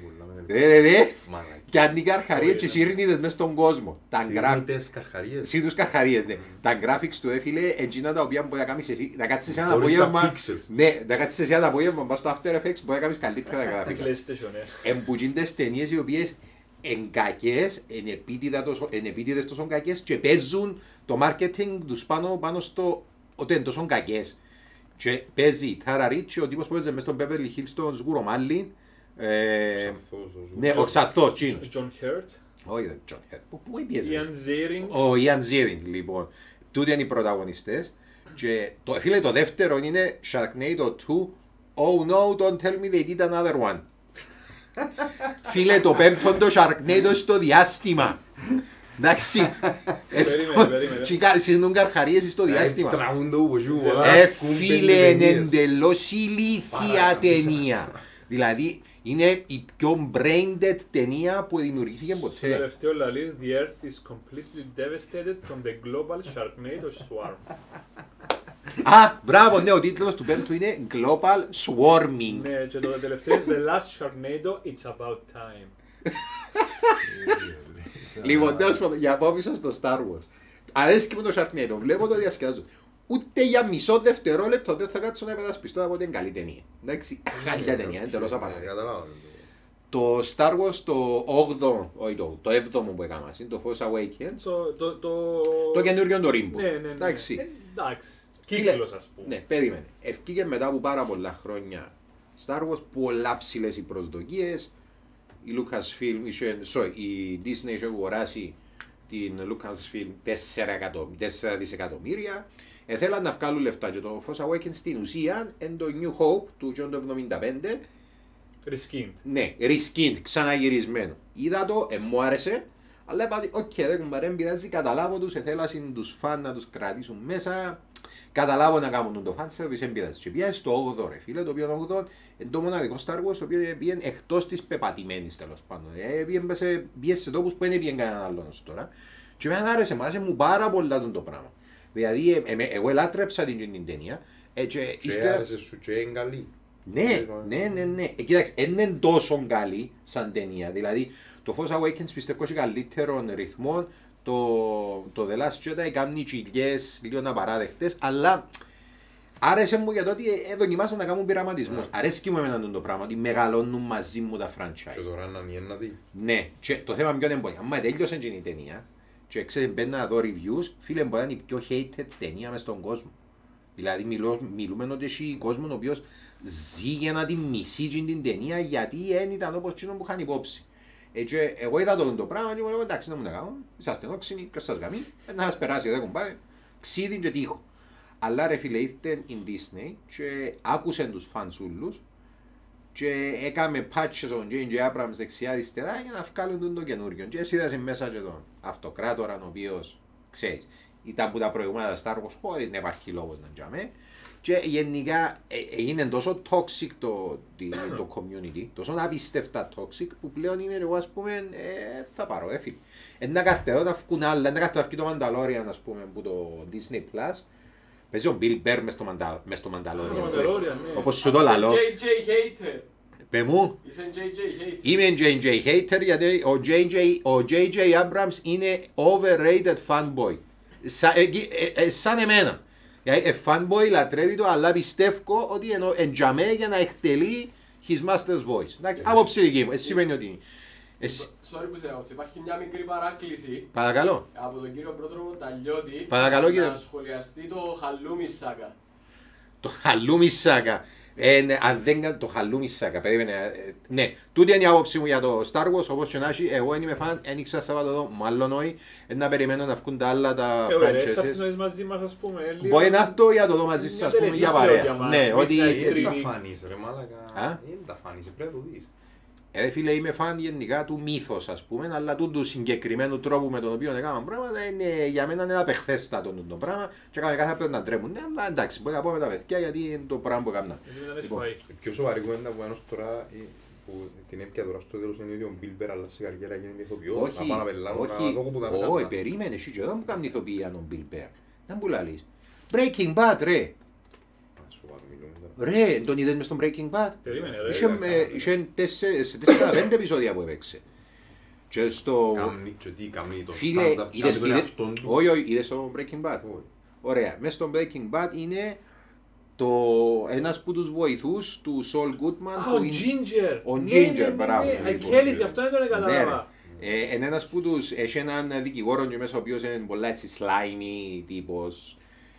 πιάνει καρχαρίες και σύρνει τις μες στον κόσμο. Τα graphics, Σύρνητες καρχαρίες. εσύ τους καρχαρίες, ναι. Τα graphics του έφυλε εντζίνα τα οποία μπορεί να κάνεις εσύ, να κάτσεις ένα Χωρίς τα απόγευμα, pixels. ναι, να κάτσεις εσύ ένα απόγευμα, πας στο After Effects, μπορεί να κάνεις καλύτερα τα γραφικά. PlayStation, Εμπουτζίντες ταινίες οι οποίες εν κακές, εν επίτηδες τόσο κακές και παίζουν το marketing τους πάνω στο ότι είναι τόσο κακές. Και παίζει η Tara Reid και ο τύπος που παίζει μες στον Beverly Hills τον Σγούρο Μάλλιν. Ναι, ο Ξαθός, τσίνος. John Hurt, Όχι, δεν John Hurt. Πού έπιεζε. Ian Ziering. Ο Ian Ziering, λοιπόν. Τούτοι είναι οι πρωταγωνιστές. Και φίλε, το δεύτερο είναι Sharknado 2. Oh no, don't tell me they did another one. Φίλε, το πέμπτο το Sharknado στο διάστημα. Εντάξει. Περίμενε. Συνούν καρχαρίες στο διάστημα. Τραγούν το ουβοσιού βολά. Φίλε, είναι εντελώς ηλίθια ταινία. Δηλαδή, είναι η πιο brain dead ταινία που δημιουργήθηκε Στο ποτέ. τελευταίο λαλί, the earth is completely devastated from the global Sharknado swarm. Μπράβο, ναι, ο τίτλος του πέμπτου είναι Global Swarming. Ναι, και το τελευταίο, the last Sharknado, it's about time. Λοιπόν, τέλος πάντων, για από πίσω στο Star Wars. Αρέσκει μου το Sharknado, βλέπω το διασκεδάζω. Ούτε για μισό δευτερόλεπτο δεν θα κάτσω να επανασπιστώ από την καλή ταινία. Εντάξει, χάλια ταινία, είναι τελώς απαραίτητα. Καταλάβω. Το Star Wars το 8ο, όχι το 7ο που έκανα, είναι το Force Awakens, το καινούριο το Rimbo. Ναι. Εντάξει. Εντάξει. Φίλε, Κύκλος, ας πούμε. Ναι, περίμενε. Ευκήγε μετά από πάρα πολλά χρόνια Star Wars, πολλά ψηλές οι προσδοκίες. Η Lucasfilm, η Disney είχε αγοράσει την Lucasfilm 4 δισεκατομμύρια. Θέλαν να βγάλουν λεφτά και το Force Awakens στην ουσία είναι το New Hope του John το 75. Ρισκίντ. Ναι, reskinned, ξαναγυρισμένο. Είδα το, μου άρεσε, αλλά είπα ότι οκ, δεν πειράζει, καταλάβω τους, θέλασαν τους φαν να τους κρατήσουν μέσα, καταλάβω να κάνουν το fan service, δεν πειράζει. Και πήγαινε στο 8 ρε φίλε, το οποίο 8 είναι το μοναδικό Star Wars, το οποίο πήγαινε εκτός της πεπατημένης τέλος πάντων. Πήγαινε σε τόπους που δεν πήγαινε κανέναν άλλον τώρα. Και εμένα άρεσε, μου άρεσε μου πάρα πολλά το πράγμα. Δηλαδή, εγώ ελάτρεψα την ταινία. Και άρεσε σου και είναι καλή. Ναι. Κοίταξε, δεν είναι τόσο καλή σαν ταινία. Δηλαδή, το Force Awakens πιστεύω έχει καλύτερων ρυθμών. Το The Last Jedi κάνει τσιλιές λίγο απαράδεκτες, αλλά άρεσε μου για το ότι δοκιμάσαν να κάνουν πειραματισμούς. Αρέσκει μου εμένα το πράγμα, ότι μεγαλώνουν μαζί μου τα franchise. Και τώρα να είναι να δει. Ναι, και το θέμα ποιο είναι μπορεί. Αν τέλειωσε η ταινία και ξέρεις μπαίνει να δω reviews, φίλε μπορεί να είναι η πιο hated ταινία μες στον κόσμο. Δηλαδή μιλούμε ότι έχει κόσμο ο οποίος ζει για να τη μισεί την ταινία γιατί δεν ήταν όπως εκείνο που είχαν υπόψη. Και εγώ είδα το πράγμα και μου λέω εντάξει να μου τα κάνω, είσαστε όξινοι, ποιος σας γαμεί, να σας περάσει εδώ κουμπάρε, ξύδιν και τείχο. Αλλά ρε φίλε ήρθε η Disney και άκουσαν τους φανς ούλους και έκαμε patches on J.J. Abrams δεξιά αριστερά για να βγάλουν το καινούργιο. Και εσύ είδασαι μέσα και τον αυτοκράτορα ο οποίος ξέρεις, ήταν από τα προηγούμενα Star Wars χωρίς να υπάρχει λόγος να τζάμε. Και γενικά είναι τόσο toxic το community, τόσο απίστευτα toxic που πλέον είμαι εγώ ας πούμε θα πάρω έφυγε. Να κάθεται να βγουν άλλα, να κάθεται να βγει το Mandalorian ας πούμε που το Disney Plus. Παίζει ο Bill Burr μες στο Mandalorian, όπως σου το λαλώ. JJ Hater. Παι μου. Είσαι JJ Hater. Είμαι JJ Hater γιατί ο JJ Abrams είναι overrated fanboy. Σαν εμένα. Fanboy λατρεύει το, αλλά πιστεύω ότι εντιαμέ για να εκτελεί his master's voice. Άποψη δική μου, εσύ σημαίνει ότι... Sorry που σε άποψη, υπάρχει μια μικρή παράκληση. Παρακαλώ. Από τον κύριο Πρόδρομο Ταλιώτη. Παρακαλώ κύριε. Να σχολιαστεί το Χαλούμι Σάκα. Το Χαλούμι Σάκα. Αν δεν κάνω το Χαλούμι Σάκα, περίμενε. Ναι, τούτη είναι η άποψη μου για το Star Wars, όπως και να έχει, εγώ είμαι φαν, δεν ήξερα θα πάω το δω, μάλλον όχι, να περιμένω να βγουν τα άλλα τα franchises. Θα έρθεις μαζί μας ας πούμε. Μπορεί να έρθω για το δω μαζί σας, ας πούμε, για παρέα. Ναι, ότι... Δεν τα φάνεις ρε μάλακα, δεν τα φάνεις, πρέπει να το δεις. Φίλε, είμαι φαν γενικά του μύθος, ας πούμε, αλλά του συγκεκριμένου τρόπου με τον οποίο έκαναν πράγματα είναι για μένα ένα απεχθέστατο το πράγμα και κάθε πρέπει να τρέμουν. Ναι, αλλά εντάξει, μπορεί να πω με τα παιδιά γιατί είναι το πράγμα που έκαναν. Η πιο σοβαρή κουβέντα που ένος τώρα που την έπια τώρα στο τέλος είναι ότι ο Bill Burr αλλά σε καριέρα γίνεται ηθοποιός. Όχι, περίμενε, εσύ και εδώ μου κάνει ηθοποιία ο Bill Burr. Να μου λαλείς. Breaking Bad, ρε. Ρε, τον είδες μες στον Breaking Bad. Περίμενε ρε. Είχε 4-5 επεισόδια που έπαιξε. Και στο... Κάμνη και τι κάμνη το φίλε, όχι, είδες στο Breaking Bad. Ωραία, μες στον Breaking Bad είναι ένας που τους βοηθούς του Saul Goodman. Ο Ginger. Ο Ginger, μπράβο. Αγγέλης, γι' αυτό δεν τον καταλάβα. Είναι ένας που τους έχει έναν δικηγόρο και μέσα ο οποίος είναι πολλά έτσι slimy τύπος.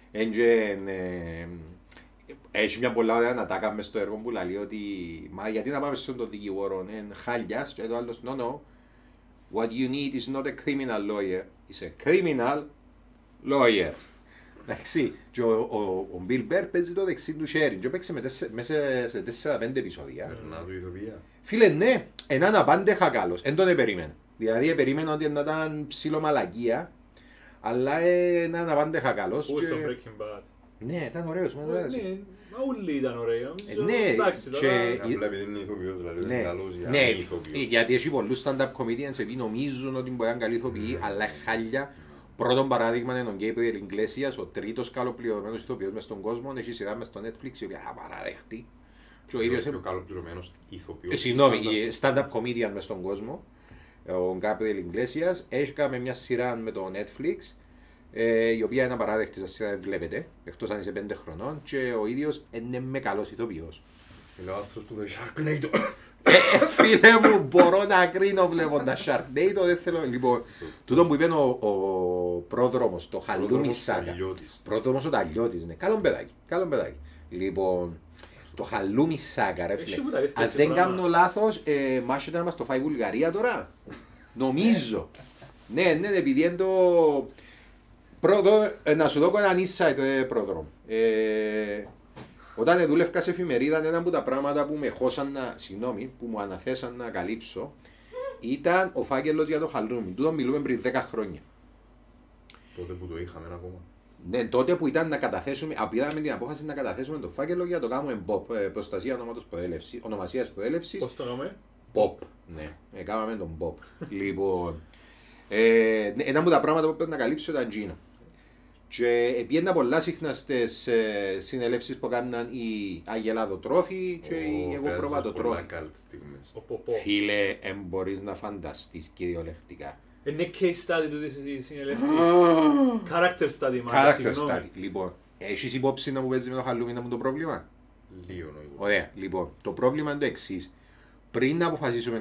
Έχει μια πολλά ωραία ανατάκα μες στο έργο που λέει ότι μα γιατί να πάμε στον δικηγόρο, είναι χάλιας και το άλλος no, what you need is not a criminal lawyer, it's a criminal lawyer. Εντάξει, και ο Bill Burr παίζει το δεξί του χέρι και παίξει μέσα σε 4-5 επεισόδια. Περνά του ηθοποιία. Φίλε, ναι, έναν απάντεχα καλός, εν τον περίμενα. Δηλαδή περίμενα ότι να ήταν ψιλομαλακία, αλλά έναν απάντεχα καλός. Πού στο Breaking Bad. Ναι, ήταν ωραίος. Ναι, όλοι ήταν ωραίοι. Ναι, απλά επειδή είναι ηθοποιός, δηλαδή είναι καλός για ναι, ηθοποιός. γιατί έχει πολλούς stand-up comedians επειδή νομίζουν ότι μπορεί να είναι καλοί ηθοποιοί, αλλά χάλια. Πρώτον παράδειγμα είναι ο Gabriel Iglesias, ο τρίτος καλοπληρωμένος ηθοποιός μες στον κόσμο, έχει σειρά μες στο Netflix, η οποία απαραδέχτη. Και ο ίδιος είναι ο καλοπληρωμένος ηθοποιός. Συγγνώμη, stand-up comedian μες στον κόσμο, ο Gabriel Iglesias, έκαμε μια σειρά με το Netflix, η οποία είναι απαράδεκτη σας σειρά, δεν βλέπετε, εκτός αν είσαι 5 χρονών και ο ίδιος είναι με καλός ηθοποιός. Είναι ο άνθρωπος που δεν Sharknado. Φίλε μου, μπορώ να κρίνω βλέποντας Sharknado, δεν θέλω. Λοιπόν, τούτο που είπε ο πρόδρομος, το Χαλούμι Σάκα. Πρόδρομος ο Ταλιώτης, ναι, καλό παιδάκι. Λοιπόν, το Χαλούμι Σάκα, ρε φίλε. Αν δεν κάνω λάθος, μάχεται να μας το φάει η Βουλγαρία τώρα. Νομίζω. Ναι, επειδή είναι το... Πρώτο, να σου δω έναν insight, πρόδρομο. Όταν δούλευκα σε εφημερίδα, ένα από τα πράγματα που με χώσαν που μου αναθέσαν να καλύψω, ήταν ο φάκελος για το χαλούμι. Τούτο μιλούμε πριν 10 χρόνια. Τότε που το είχαμε ακόμα. Ναι, τότε που ήταν να καταθέσουμε, πήραμε την απόφαση να καταθέσουμε το φάκελο για να το κάνουμε BOP, προστασία ονομασίας προέλευσης. Πώς το κάνουμε? BOP, ναι, κάναμε τον BOP. Λοιπόν, ένα από τα πράγματα που πρέπει να καλύψω ήταν Gino. Και πήγαινα πολλά συχνά στις συνελεύσεις που έκαναν οι αγελαδοτρόφοι και οι εγωπροβατοτρόφοι. Φίλε, μπορείς να φανταστείς κυριολεκτικά. Είναι case study του της συνελεύσης. Character study, Character study. Λοιπόν, έχεις υπόψη να μου παίζει με το χαλούμι να μου το πρόβλημα? Λίγο. Ωραία, λοιπόν, το πρόβλημα είναι το εξής. Πριν να αποφασίσουμε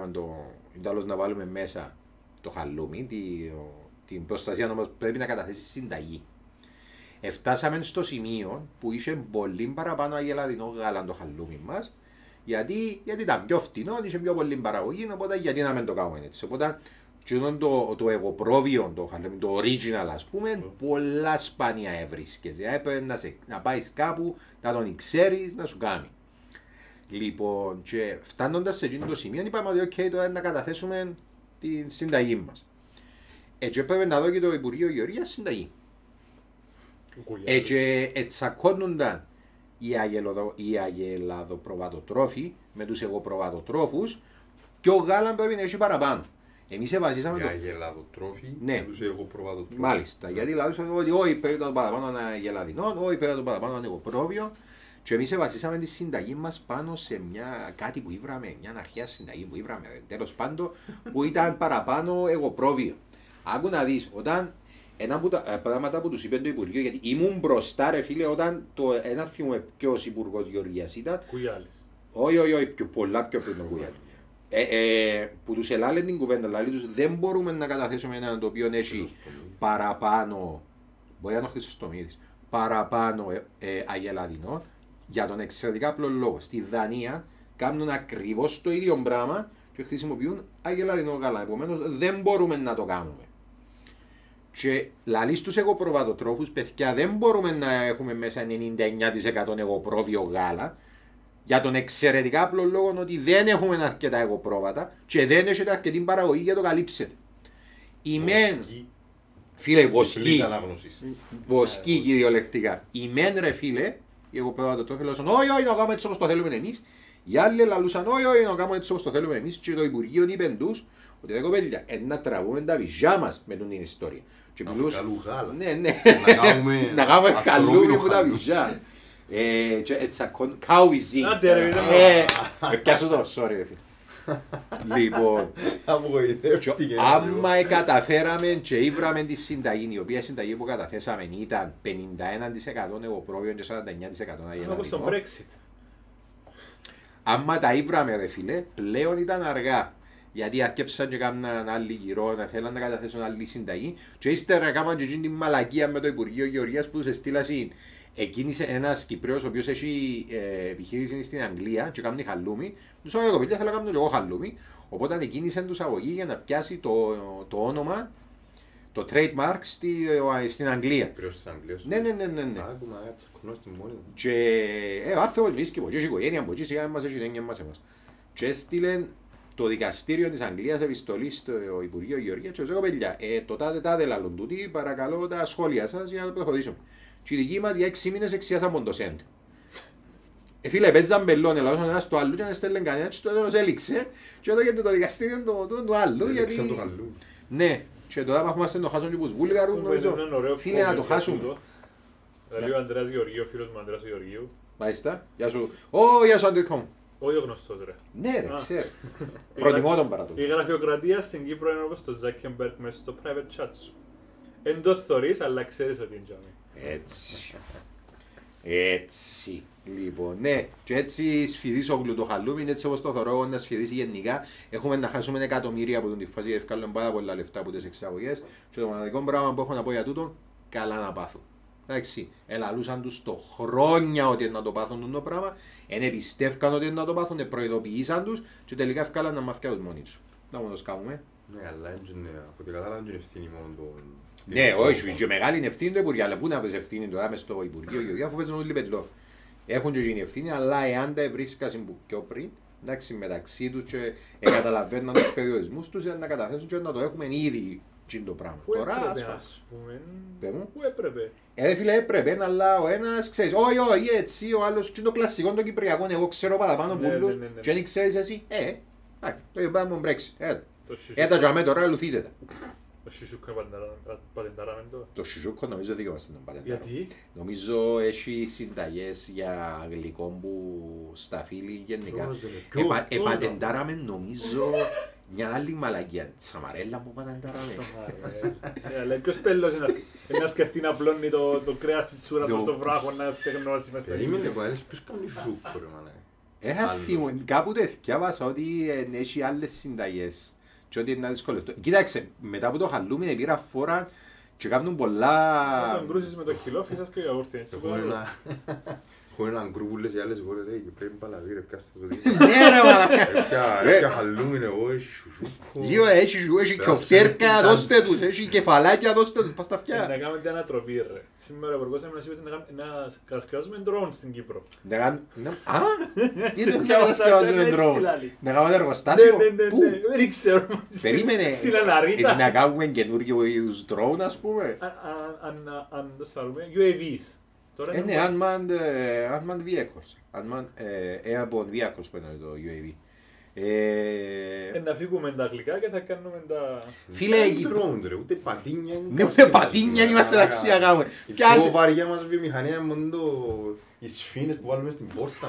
να βάλουμε μέσα το χαλούμι, την προστασία όμως πρέπει να καταθέσει συνταγή. Φτάσαμε στο σημείο που είχε πολύ παραπάνω αγελαδινό γάλα το χαλούμι μας, γιατί ήταν πιο φτηνό, είχε πιο πολύ παραγωγή, οπότε γιατί να μην το κάνουμε έτσι. Οπότε το εγωπρόβιο, το χαλούμι, το original ας πούμε, πολλά σπάνια έβρισκες. Έπρεπε να πάει κάπου, να τον ξέρεις, να σου κάνει. Λοιπόν, και φτάνοντας σε εκείνο το σημείο, είπαμε ότι τώρα να καταθέσουμε την συνταγή μας. Έτσι έπρεπε να δω και το Υπουργείο Γεωργίας συνταγή. Έτσι τσακώνονταν οι αγελαδοπροβατοτρόφοι με τους εγωπροβατοτρόφους και ο γάλα πρέπει να έχει παραπάνω. Εμείς βασίσαμε οι αγελαδοτρόφοι με τους εγωπροβατοτρόφους. Μάλιστα, γιατί λάβησαμε ότι όχι πρέπει να το παραπάνω ένα αγελαδινό, όχι πρέπει να το παραπάνω ένα εγωπρόβιο. Και εμείς βασίσαμε τη συνταγή μας πάνω σε κάτι που ήβραμε, μια αρχαία συνταγή που ήβραμε, τέλος πάντων, που ήταν παραπάνω εγωπρόβιο. Άκου να δεις, όταν ένα από τα πράγματα που τους είπε το Υπουργείο, γιατί ήμουν μπροστά ρε φίλε, όταν ένα θυμούμε ποιος Υπουργός Γεωργίας ήταν. Κουγιάλης. Όχι, πολλά πιο πριν τον Κουγιάλη. Που τους ελάλε την κουβέντα, δηλαδή τους δεν μπορούμε να καταθέσουμε έναν το οποίο έχει παραπάνω, μπορεί να είναι ο Χρυσοστομίδης, παραπάνω αγελαδινό, για τον εξαιρετικά απλό λόγο. Στη Δανία κάνουν ακριβώς το ίδιο πράγμα και χρησιμοποιούν αγελαδινό γάλα. Επομένως δεν μπορούμε να το κάνουμε. Και λαλείς στους εγωπροβατοτρόφους, παιδιά, δεν μπορούμε να έχουμε μέσα 99% εγωπρόβιο γάλα για τον εξαιρετικά απλό λόγο ότι δεν έχουμε αρκετά εγωπρόβατα και δεν έχετε αρκετή παραγωγή για το καλύψετε. Φίλε, βοσκή κυριολεκτικά. Η μεν ρε φίλε, οι εγωπροβατοτρόφοι λένε όχι, να κάνουμε έτσι όπως το θέλουμε εμείς. Οι άλλοι λαλούσαν όχι, να κάνουμε έτσι όπως το θέλουμε εμείς. Και το Υπουργείο είπε τους ότι δεν κοπέλια, να τραβούμε τα βυζιά μας με την ιστορία. Να βγάλουν γάλα. Ναι, να κάνουμε χαλούμι με τα βυζιά. Καουιζί. Πιάσου το, sorry ρε φίλε. Λοιπόν, άμα καταφέραμε και ήβραμε τη συνταγή, η οποία συνταγή που καταθέσαμε ήταν 51% εγωπρόβιο και 49% αγελαδινό. Όπως το Brexit. Άμα τα ήβραμε ρε φίλε, πλέον ήταν αργά. Γιατί αρκέψαν και κάμναν άλλη γυρό, να θέλαν να καταθέσουν άλλη συνταγή και ύστερα έκαναν και την μαλακία με το Υπουργείο Γεωργίας που τους εστήλασαν. Εκκίνησε ένας Κυπρέος ο οποίος έχει επιχείρηση στην Αγγλία και κάνει χαλούμι. Τους είπα εγώ παιδιά θέλω να κάνω και εγώ χαλούμι. Οπότε εκκίνησαν τους αγωγή για να πιάσει το όνομα, το trademark στην Αγγλία. Κυπρέος της Αγγλίας. Ναι. Άκουμα έτσι, κονός την μόνη μου. Και ο άνθρωπος βρίσκει από εκεί, η οικογένεια από εκεί, σιγά μας έχει τένια μας εμάς. Και έστειλε το δικαστήριο της Αγγλίας επιστολή στο Υπουργείο Γεωργίας και τους είπα παιδιά, το τάδε λαλούν τούτοι, παρακαλώ τα σχόλια σας για να προχωρήσουμε. Και οι δικοί μας για 6 μήνες εξιάσαν ποντοσέντ. Φίλε, παίζαν μπελόν, ελαούσαν ένας το άλλο και δεν στέλνουν κανένα και το τέλος έληξε και εδώ και το δικαστήριο του άλλου. Έληξαν το χαλού. Ναι, και τώρα έχουμε να το χάσουν και τους Βούλγαρους, νομίζω. Φίλε, να το χάσουν. Δηλαδή ο Ανδρέας Γεωργίου, φίλος μου Ανδρέας Γεωργίου. Μάλιστα, γεια σου. Γεια σου Αντρίκο. Όχι ο γνωστός ρε. Ναι ρε, ξέρω. Προτιμώ τον παρά του. Η γραφειοκρατία στην Κύπρο είναι όπως το Zuckerberg μέσα στο private chat σου. Εν το θωρείς, αλλά ξέρεις ότι είναι τζάμι. Έτσι. Λοιπόν, ναι, και έτσι σφυδίσει ο γλουτοχαλούμι, έτσι όπως το θωρώ να σφυδίσει γενικά. Έχουμε να χάσουμε εκατομμύρια από την φάση, ευκάλλουν πάρα πολλά λεφτά από τις εξαγωγές. Και το μοναδικό πράγμα που έχω να πω για τούτο, καλά να πάθουν. Εντάξει, ελαλούσαν τους το χρόνια ότι να το πάθουν το πράγμα, πιστεύκαν ότι να το πάθουν, προειδοποιήσαν τους και τελικά ευκάλλαν να μαθαίνουν μόνοι τους. Να μου το σκάμουμε. Ναι, αλλά από την κατάλαβα είναι ευθύνη μόνο των Ναι, όχι, και μεγάλη είναι ευθύνη το Υπουργείο, αλλά πού να πες ευθύνη τώρα μες στο Υπουργείο, αφού παίζουν όλοι πεντλό. Έχουν και γίνει ευθύνη, αλλά εάν τα βρίσκασαν που πιο πριν, εντάξει, μεταξύ τους και καταλαβαίνουν τους περιορισμούς τους, να καταθέσουν και να το έχουμε ήδη το πράγμα. Πού Τώρα, έπρεπε, ας πούμε. Πού έπρεπε. Φίλε, έπρεπε, αλλά ο ένας ξέρεις, όχι, έτσι, ο άλλος, και το κλασικό των Κυπριακών, εγώ ξέρω παραπάνω πουλούς, και δεν ξέρεις εσύ, το είπα μου μπρέξει, έτα και αμέ τώρα, λουθείτε τα. Το Σιζούκο πατεντάραμε το. Το Σιζούκο νομίζω δικαιούμαστε τον πατεντάραμε. Γιατί? Νομίζω έχει συνταγές για γλυκό που στα φίλη γενικά. Επατεντάραμε νομίζω μια άλλη μαλακία, τσαμαρέλα που πατεντάραμε. Αλλά ποιος πέλος είναι να σκεφτεί να πλώνει το κρέας της τσούρας στο βράχο να στεγνώσει μες τα ίδια. Περίμενε που έλεγες ποιος κάνει σούκο ρε μάνα. Κάπου το εθιάβασα ότι έχει άλλες συνταγές. Και ότι είναι να δυσκολευτώ. Κοίταξε, μετά από το χαλούμι πήρα φόρα και κάνουν πολλά... Να τον κρούσεις με το χυλό, φύσας και γιαούρτι έτσι. Έχω έναν γκρου που λες οι άλλες χώρες, ρε, και πρέπει παλαβή ρε, πιάστε το δίκιο. Ναι ρε μαλάκα! Ρε, χαλούμι είναι εγώ, έχει Λίγο έχει κοφτέρκα, δώστε τους, έχει κεφαλάκια, δώστε τους, πας τα αυτιά. Να κάνουμε την ανατροπή ρε. Σήμερα ο Υπουργός Άμυνας είπε να κατασκευάζουμε ντρόουν στην Κύπρο. Τι είναι να κατασκευάζουμε ντρόουν? Να κάνουμε εργοστάσιο? Πού? Δεν ξέρω. Περίμενε, να κάνουμε καινούργιο είδους ντρόουν ας πούμε? Αν το σαρούμε, UAVs. Ναι, unmanned vehicles. Airborne vehicles που είναι το UAV. Να φύγουμε τα αγγλικά και θα κάνουμε τα... Φίλε, ούτε πατίνια. Ναι, ούτε πατίνια είμαστε ταξία κάνουμε. Η πιο βαριά μας βιομηχανία είναι μόνο οι σφήνες που βάλουμε στην πόρτα.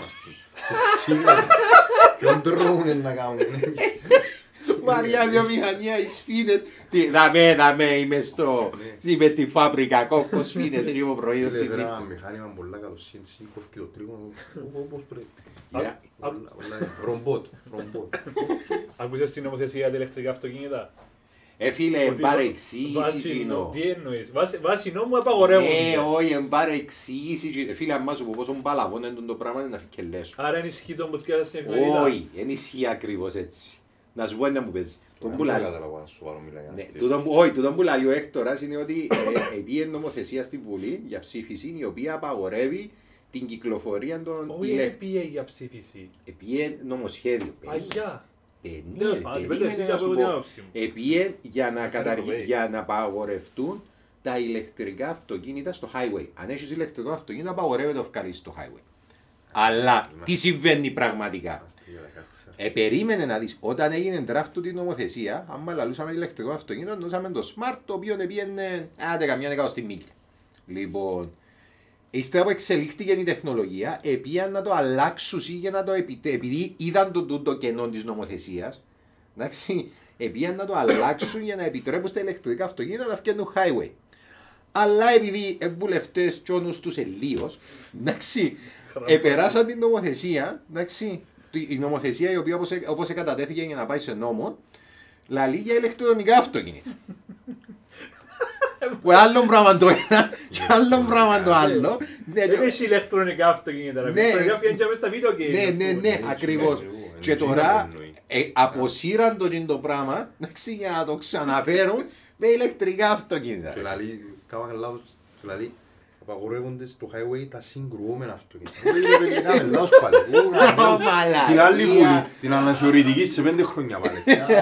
Ποιον τρώνε να κάνουμε. Βαριά βιομηχανία, οι σφήνες. Δαμέ, είμαι στη φάμπρικα, κόφω σφήνες, είναι ο προϊόν. Είναι ένα μηχάνημα πολλά καλοσύνση, κόφει και το τρίγωνο, όπως πρέπει. Ρομπότ. Ακούσες την νομοθεσία για τα ηλεκτρικά αυτοκίνητα? Φίλε, εμπαρεξήγηση. Τι εννοείς, βάσει νόμου απαγορεύονται. Όχι, εμπαρεξήγηση. Φίλε, αν σου πω πόσο μπαλαβόν είναι το πράγμα, είναι να φυκελέσω. Άρα ενισχύει το που πιάσεις στην εφημερίδα? Όχι, ενισχύει ακριβώς έτσι. Να σου πω ένα που παίζει. Όχι, τούτο που λέει ο Έκτορας είναι ότι επίε νομοθεσία στη Βουλή για ψήφιση η οποία απαγορεύει την κυκλοφορία των ηλεκτρικών. Όχι, επίε για ψήφιση. Επίε νομοσχέδιο. Αγιά. Επίε για να απαγορευτούν τα ηλεκτρικά αυτοκίνητα στο highway. Αν έχεις ηλεκτρικό αυτοκίνητο απαγορεύεται να βγάλεις στο highway. Αλλά τι συμβαίνει πραγματικά? Περίμενε να δεις, όταν έγινε draft την νομοθεσία, άμα λαλούσαμε ηλεκτρικό αυτοκίνητο, νούσαμε το smart, το οποίο πήγαινε, καμιά εκατοστή μίλια. Λοιπόν, ύστερα που εξελίχθηκε η τεχνολογία, πήγαν να το αλλάξουν για να το επειδή είδαν το κενό της νομοθεσίας, εντάξει, πήγαν να το αλλάξουν για να επιτρέπουν στα ηλεκτρικά αυτοκίνητα να φτιάχνουν highway. Αλλά επειδή βουλευτές και όνους τους ελίος, εντάξει, επεράσαν την νομοθεσία, εντάξει, η νομοθεσία η οποία όπως κατατέθηκε για να πάει σε νόμο, λαλεί για ηλεκτρονικά αυτοκίνητα. Που άλλο πράγμα το ένα και άλλο πράγμα το άλλο. Δεν έχει ηλεκτρονικά αυτοκίνητα, ηλεκτρονικά αυτοκίνητα μέσα στα βίντεο και... Ναι, ακριβώς. Και τώρα αποσύραν το πράγμα, για να το ξαναφέρουν με ηλεκτρικά αυτοκίνητα. Και λαλεί, κάμαν λάθος, λαλεί, απαγορεύονται στο highway τα συγκρουόμενα αυτοκίνητα. Στην άλλη βουλή, την αναθεωρητική σε 5 χρόνια πάλι.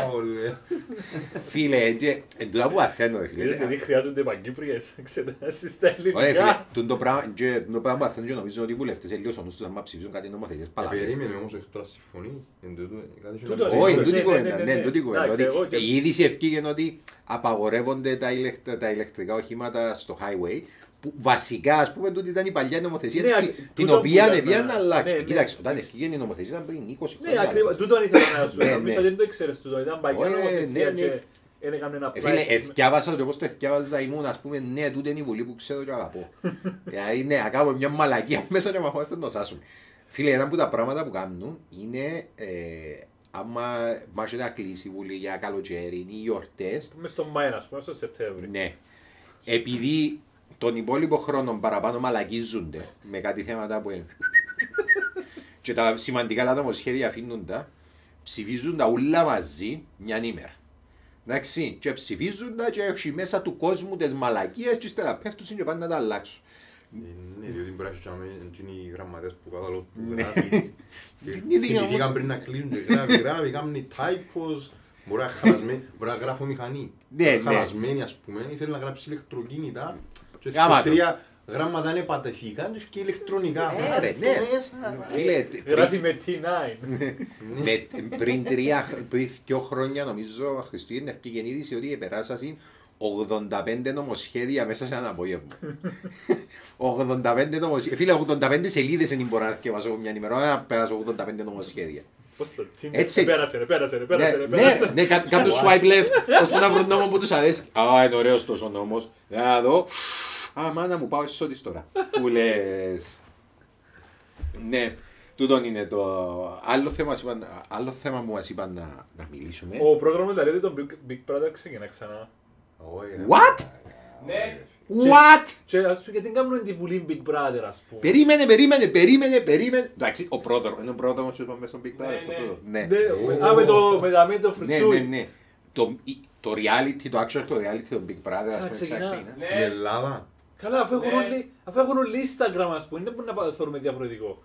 Φίλε, τούτα που αθαίνω φίλε. Δηλαδή χρειάζονται παγκύπριες εξετάσεις στα ελληνικά. Το πράγμα που αθαίνω και νομίζω ότι οι βουλευτές λίγο σωνούς τους άμα ψηφίζουν κάτι νομοθεσίες παλαβές. Περίμενε όμως όχι τώρα συμφωνεί. Όχι, τούτη κουβέντα. Η είδηση ευκήγεν ότι απαγορεύονται τα ηλεκτρικά οχήματα στο highway. Βασικά, ας πούμε, τούτη ήταν η παλιά νομοθεσία την οποία έπιαν να αλλάξει. Κοίταξε, όταν ευκήγεν η νομοθεσία ήταν πριν 20 χρόνια. Ναι, ακριβώς. Τούτο ήθελα να σου πω. Νομίζω δεν το ήξερες τούτο. Ήταν παλιά νομοθεσία και έκαμε ένα πλάι. Φίλε, εθιάβασα το πώς το εθιάβαζα ήμουν, ας πούμε, ναι, τούτη είναι η Βουλή που ξέρω και αγαπώ. Δηλαδή, ναι, ακάβω μια μαλακία μέσα και μαχόμαστε να το σάσουμε. Φίλε, ένα από τα πράγματα που κάνουν είναι άμα μάχεται να κλείσει η Βουλή για καλοκαίρι ή γιορτές. Μες στον Μάη, ας πούμε, στο Σεπτέμβρη. Ναι. Επειδή τον υπόλοιπο χρόνο παραπάνω μαλακίζονται με κάτι θέματα που είναι και τα σημαντικά τα νομοσχέδια αφήνουν τα, ψηφίζουν τα ούλα μαζί μια ημέρα. Εντάξει, και ψηφίζουν τα και έχει μέσα του κόσμου τις μαλακίες και ύστερα πέφτουν και πάνε να τα αλλάξουν. Ναι, διότι μπορεί να είναι οι γραμματές που καταλόγουν που Ναι. γράφει. Συνηθήκαν πριν να κλείσουν και γράφει, κάνουν typos. Μπορεί να γράφω μηχανή. Ναι, Χαλασμένη ας πούμε, ήθελε να γράψει ηλεκτροκίνητα. Και Γάμα το. 3 γράμματα είναι πατεφικά και ηλεκτρονικά. Ρε, ναι. Φίλε, Γράφει με T9. πριν 2 χρόνια νομίζω Χριστούγεννα ευκήγε είδηση ότι περάσασαν 85 νομοσχέδια μέσα σε ένα απόγευμα. 85 νομοσχέδια. Φίλε, 85 σελίδες δεν μπορώ να αρκεύασω μια ημέρα να πέρασω 85 νομοσχέδια. Πώς το, Έτσι. πέρασε. Ναι, κάτω swipe left, ώσπου να βρουν νόμο που τους αρέσει. Α, είναι ωραίος τόσο νόμος. Να δω. Α, μάνα μου, πάω εσώτης τώρα. Που λες. Ναι, τούτον είναι το άλλο θέμα που μας είπαν να μιλήσουμε. Ο πρόδρομος λέει ότι το Big Brother ξεκινά ξανά. What? Ναι. What? Και ας πούμε, γιατί κάνουν τη βουλή Big Brother, ας πούμε. Περίμενε. Εντάξει, ο πρόδρομος, είναι ο πρόδρομος που είπαμε μέσα στον Big Brother. Ναι, ναι. το πρόδρομο. Ναι. Α, με το φρουτσούι. Ναι. Το reality, το actual το reality του Big Brother, ας πούμε, Ξεκινά. ξεκινά. Στην Ελλάδα. Καλά, αφού έχουν Ναι. όλοι Instagram, ας πούμε, δεν μπορούν να θεωρούμε διαφορετικό.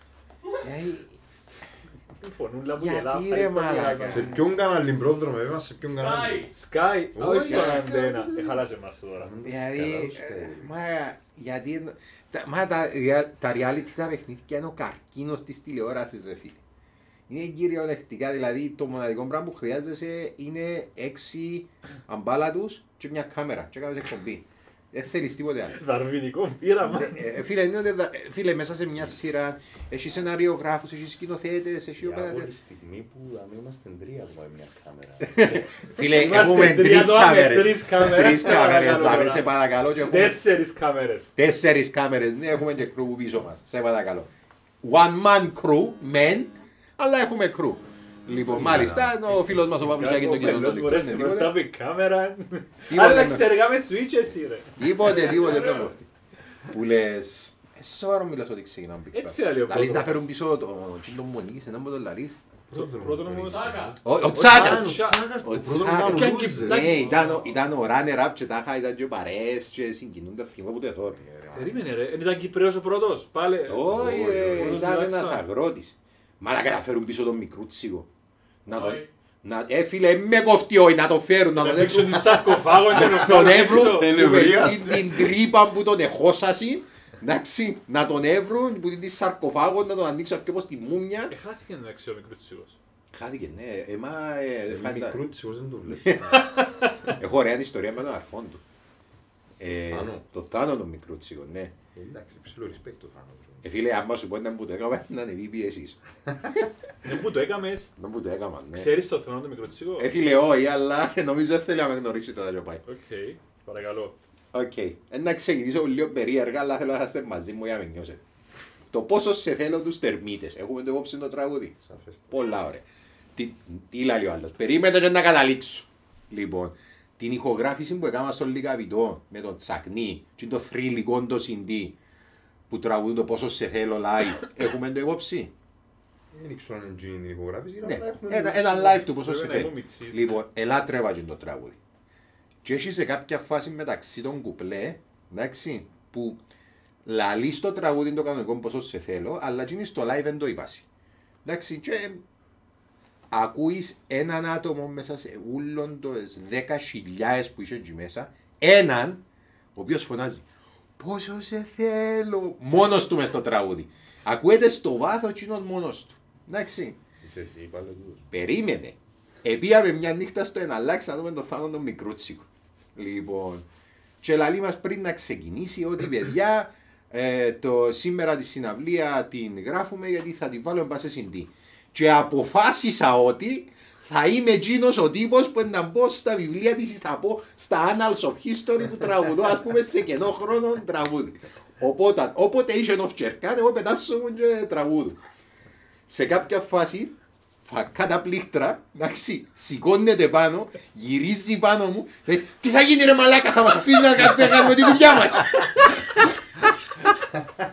Φωνούλα που γελά. Γιατί ρε μαλάκα. Σε ποιον κανάλι πρόδρομο βέβαια, σε ποιον κανάλι. Sky. Sky, όχι το Αντένα. Χαλάσε μας τώρα. Δηλαδή, γιατί τα reality τα παιχνίδια είναι ο καρκίνος της τηλεόρασης, ρε φίλε. Είναι κυριολεκτικά, δηλαδή το μοναδικό πράγμα που χρειάζεσαι είναι 6 αμπάλατους και μια κάμερα και κάνεις εκπομπή. Δεν θέλεις τίποτε άλλο. Δαρβινικό πείραμα. Φίλε, μέσα σε μια σειρά έχει σεναριογράφους, έχει σκηνοθέτες, έχει Από τη στιγμή που είμαστε 3 άτομα με μια κάμερα. Φίλε, Είμαστε έχουμε 3 3 άτομα με κάμερες. 3 κάμερες, 3 κάμερες, παρακαλώ δηλαδή, τώρα. σε παρακαλώ. Και έχουμε 4 κάμερες. 4 κάμερες, ναι, έχουμε και crew πίσω μας. Σε παρακαλώ. One man crew, men, αλλά έχουμε crew. Λοιπόν, μάλιστα, ο φίλος μας ο Παύλος Άγγιν τον κύριο Μπορείς μπορείς μπροστά από η κάμερα. Τίποτε, Αλλά ναι. ξεργάμε switch εσύ ρε. Τίποτε, δεν έχω. Που λες, σοβαρό μιλάς ότι ξεκινάμε Big Brother. Έτσι λέει ο Λαλείς να πρόδρομος. φέρουν πίσω το τσίντο Μονίκης, δεν μπορεί να το λαλείς. Το πρόδρομος. Σάκα. Ο Τσάκας. Ο Τσάκας. ήταν Ναι, ήταν ο runner-up και τάχα ήταν και παρέες και συγκινούνται θυμό που τεθόρ. Περίμενε ρε, δεν ήταν Κυπρέος ο πρώτος. Πάλι. Όχι, πρώτος ήταν Ζάξα. ένας αγρότης. Μαλάκα να φέρουν πίσω τον μικρούτσικο. Όχι. Φίλε, με κοφτεί όχι, να το φέρουν, να Να τον δείξουν έξουν. τη σαρκοφάγο και να Τον τον έβρουν, Ενευρίασε. την τρύπα που τον εχώσασαν, εντάξει, να τον έβρουν, που την σαρκοφάγο, να τον ανοίξουν πιο πως τη μούμια. Χάθηκε να αξιό μικρούτσικος. Χάθηκε, ναι, Μικρού τσιγός δεν το βλέπω. έχω ωραία ιστορία με τον αρφόν του. Θάνο. Το Θάνο τον μικρούτσικο, ναι. Εντάξει, ψηλό respect το Θάνο. Φίλε, άμα σου πω να μου το έκαμα, να ανεβεί η πίεση σου. Δεν που το έκαμες. Να μου το έκαμα, ναι. Ξέρεις το θέμα το μικρούτσικο. Φίλε, όχι, αλλά νομίζω δεν θέλει να με γνωρίσει τώρα και πάει. Οκ, παρακαλώ. Οκ. Να ξεκινήσω λίγο περίεργα, αλλά θέλω να είστε μαζί μου για να με νιώσετε. Το πόσο σε θέλω τους τερμίτες. Έχουμε το υπόψη το τραγούδι. Σαφέστα. Πολλά ωραία. Τι λέει ο άλλος. Περίμενε και να καταλήξω. Λοιπόν, την ηχογράφηση που έκανα στο Λικαβιτό με τον Τσακνί και το θρυλικό το CD που τραγουδούν το πόσο σε θέλω live. Έχουμε το υπόψη. Δεν ξέρω αν είναι την ηχογράφηση. Ναι, αλλά έχουμε ένα live του πόσο σε Πρέπει να θέλω. ήμουν μιτσής. Λοιπόν, ελάτρευα και το τραγούδι. Και έχει σε κάποια φάση μεταξύ των κουπλέ, εντάξει, που λαλεί στο τραγούδι το κανονικό πόσο σε θέλω, αλλά και είναι στο live δεν το είπασαι. Εντάξει, και ακούεις έναν άτομο μέσα σε ούλον τις 10.000 που είσαι εκεί μέσα, έναν, ο οποίος φωνάζει «Πόσο σε θέλω», μόνος του μες στο τραγούδι. Ακούεται στο βάθος εκείνος μόνος του. Εντάξει. Είσαι εσύ πάλι τούτος. Περίμενε. Επίαμε μια νύχτα στο εναλλάξ να δούμε τον Θάνο τον Μικρούτσικο. Λοιπόν, και λαλεί μας πριν να ξεκινήσει ότι παιδιά σήμερα τη συναυλία την γράφουμε γιατί θα την βάλουμε πάση σε CD. Και αποφάσισα ότι θα είμαι εκείνος ο τύπος που να μπω στα βιβλία της, θα πω στα Annals of History που τραγουδώ ας πούμε σε κενό χρόνο τραγούδι. Όποτε είσαι νοφτσερκάν, εγώ πετάσω μου και τραγούδω. Σε κάποια φάση, κατά πλήκτρα, εντάξει, σηκώνεται πάνω, γυρίζει πάνω μου, λέει, τι θα γίνει ρε μαλάκα, θα μας αφήσει να κάνουμε τη δουλειά μας.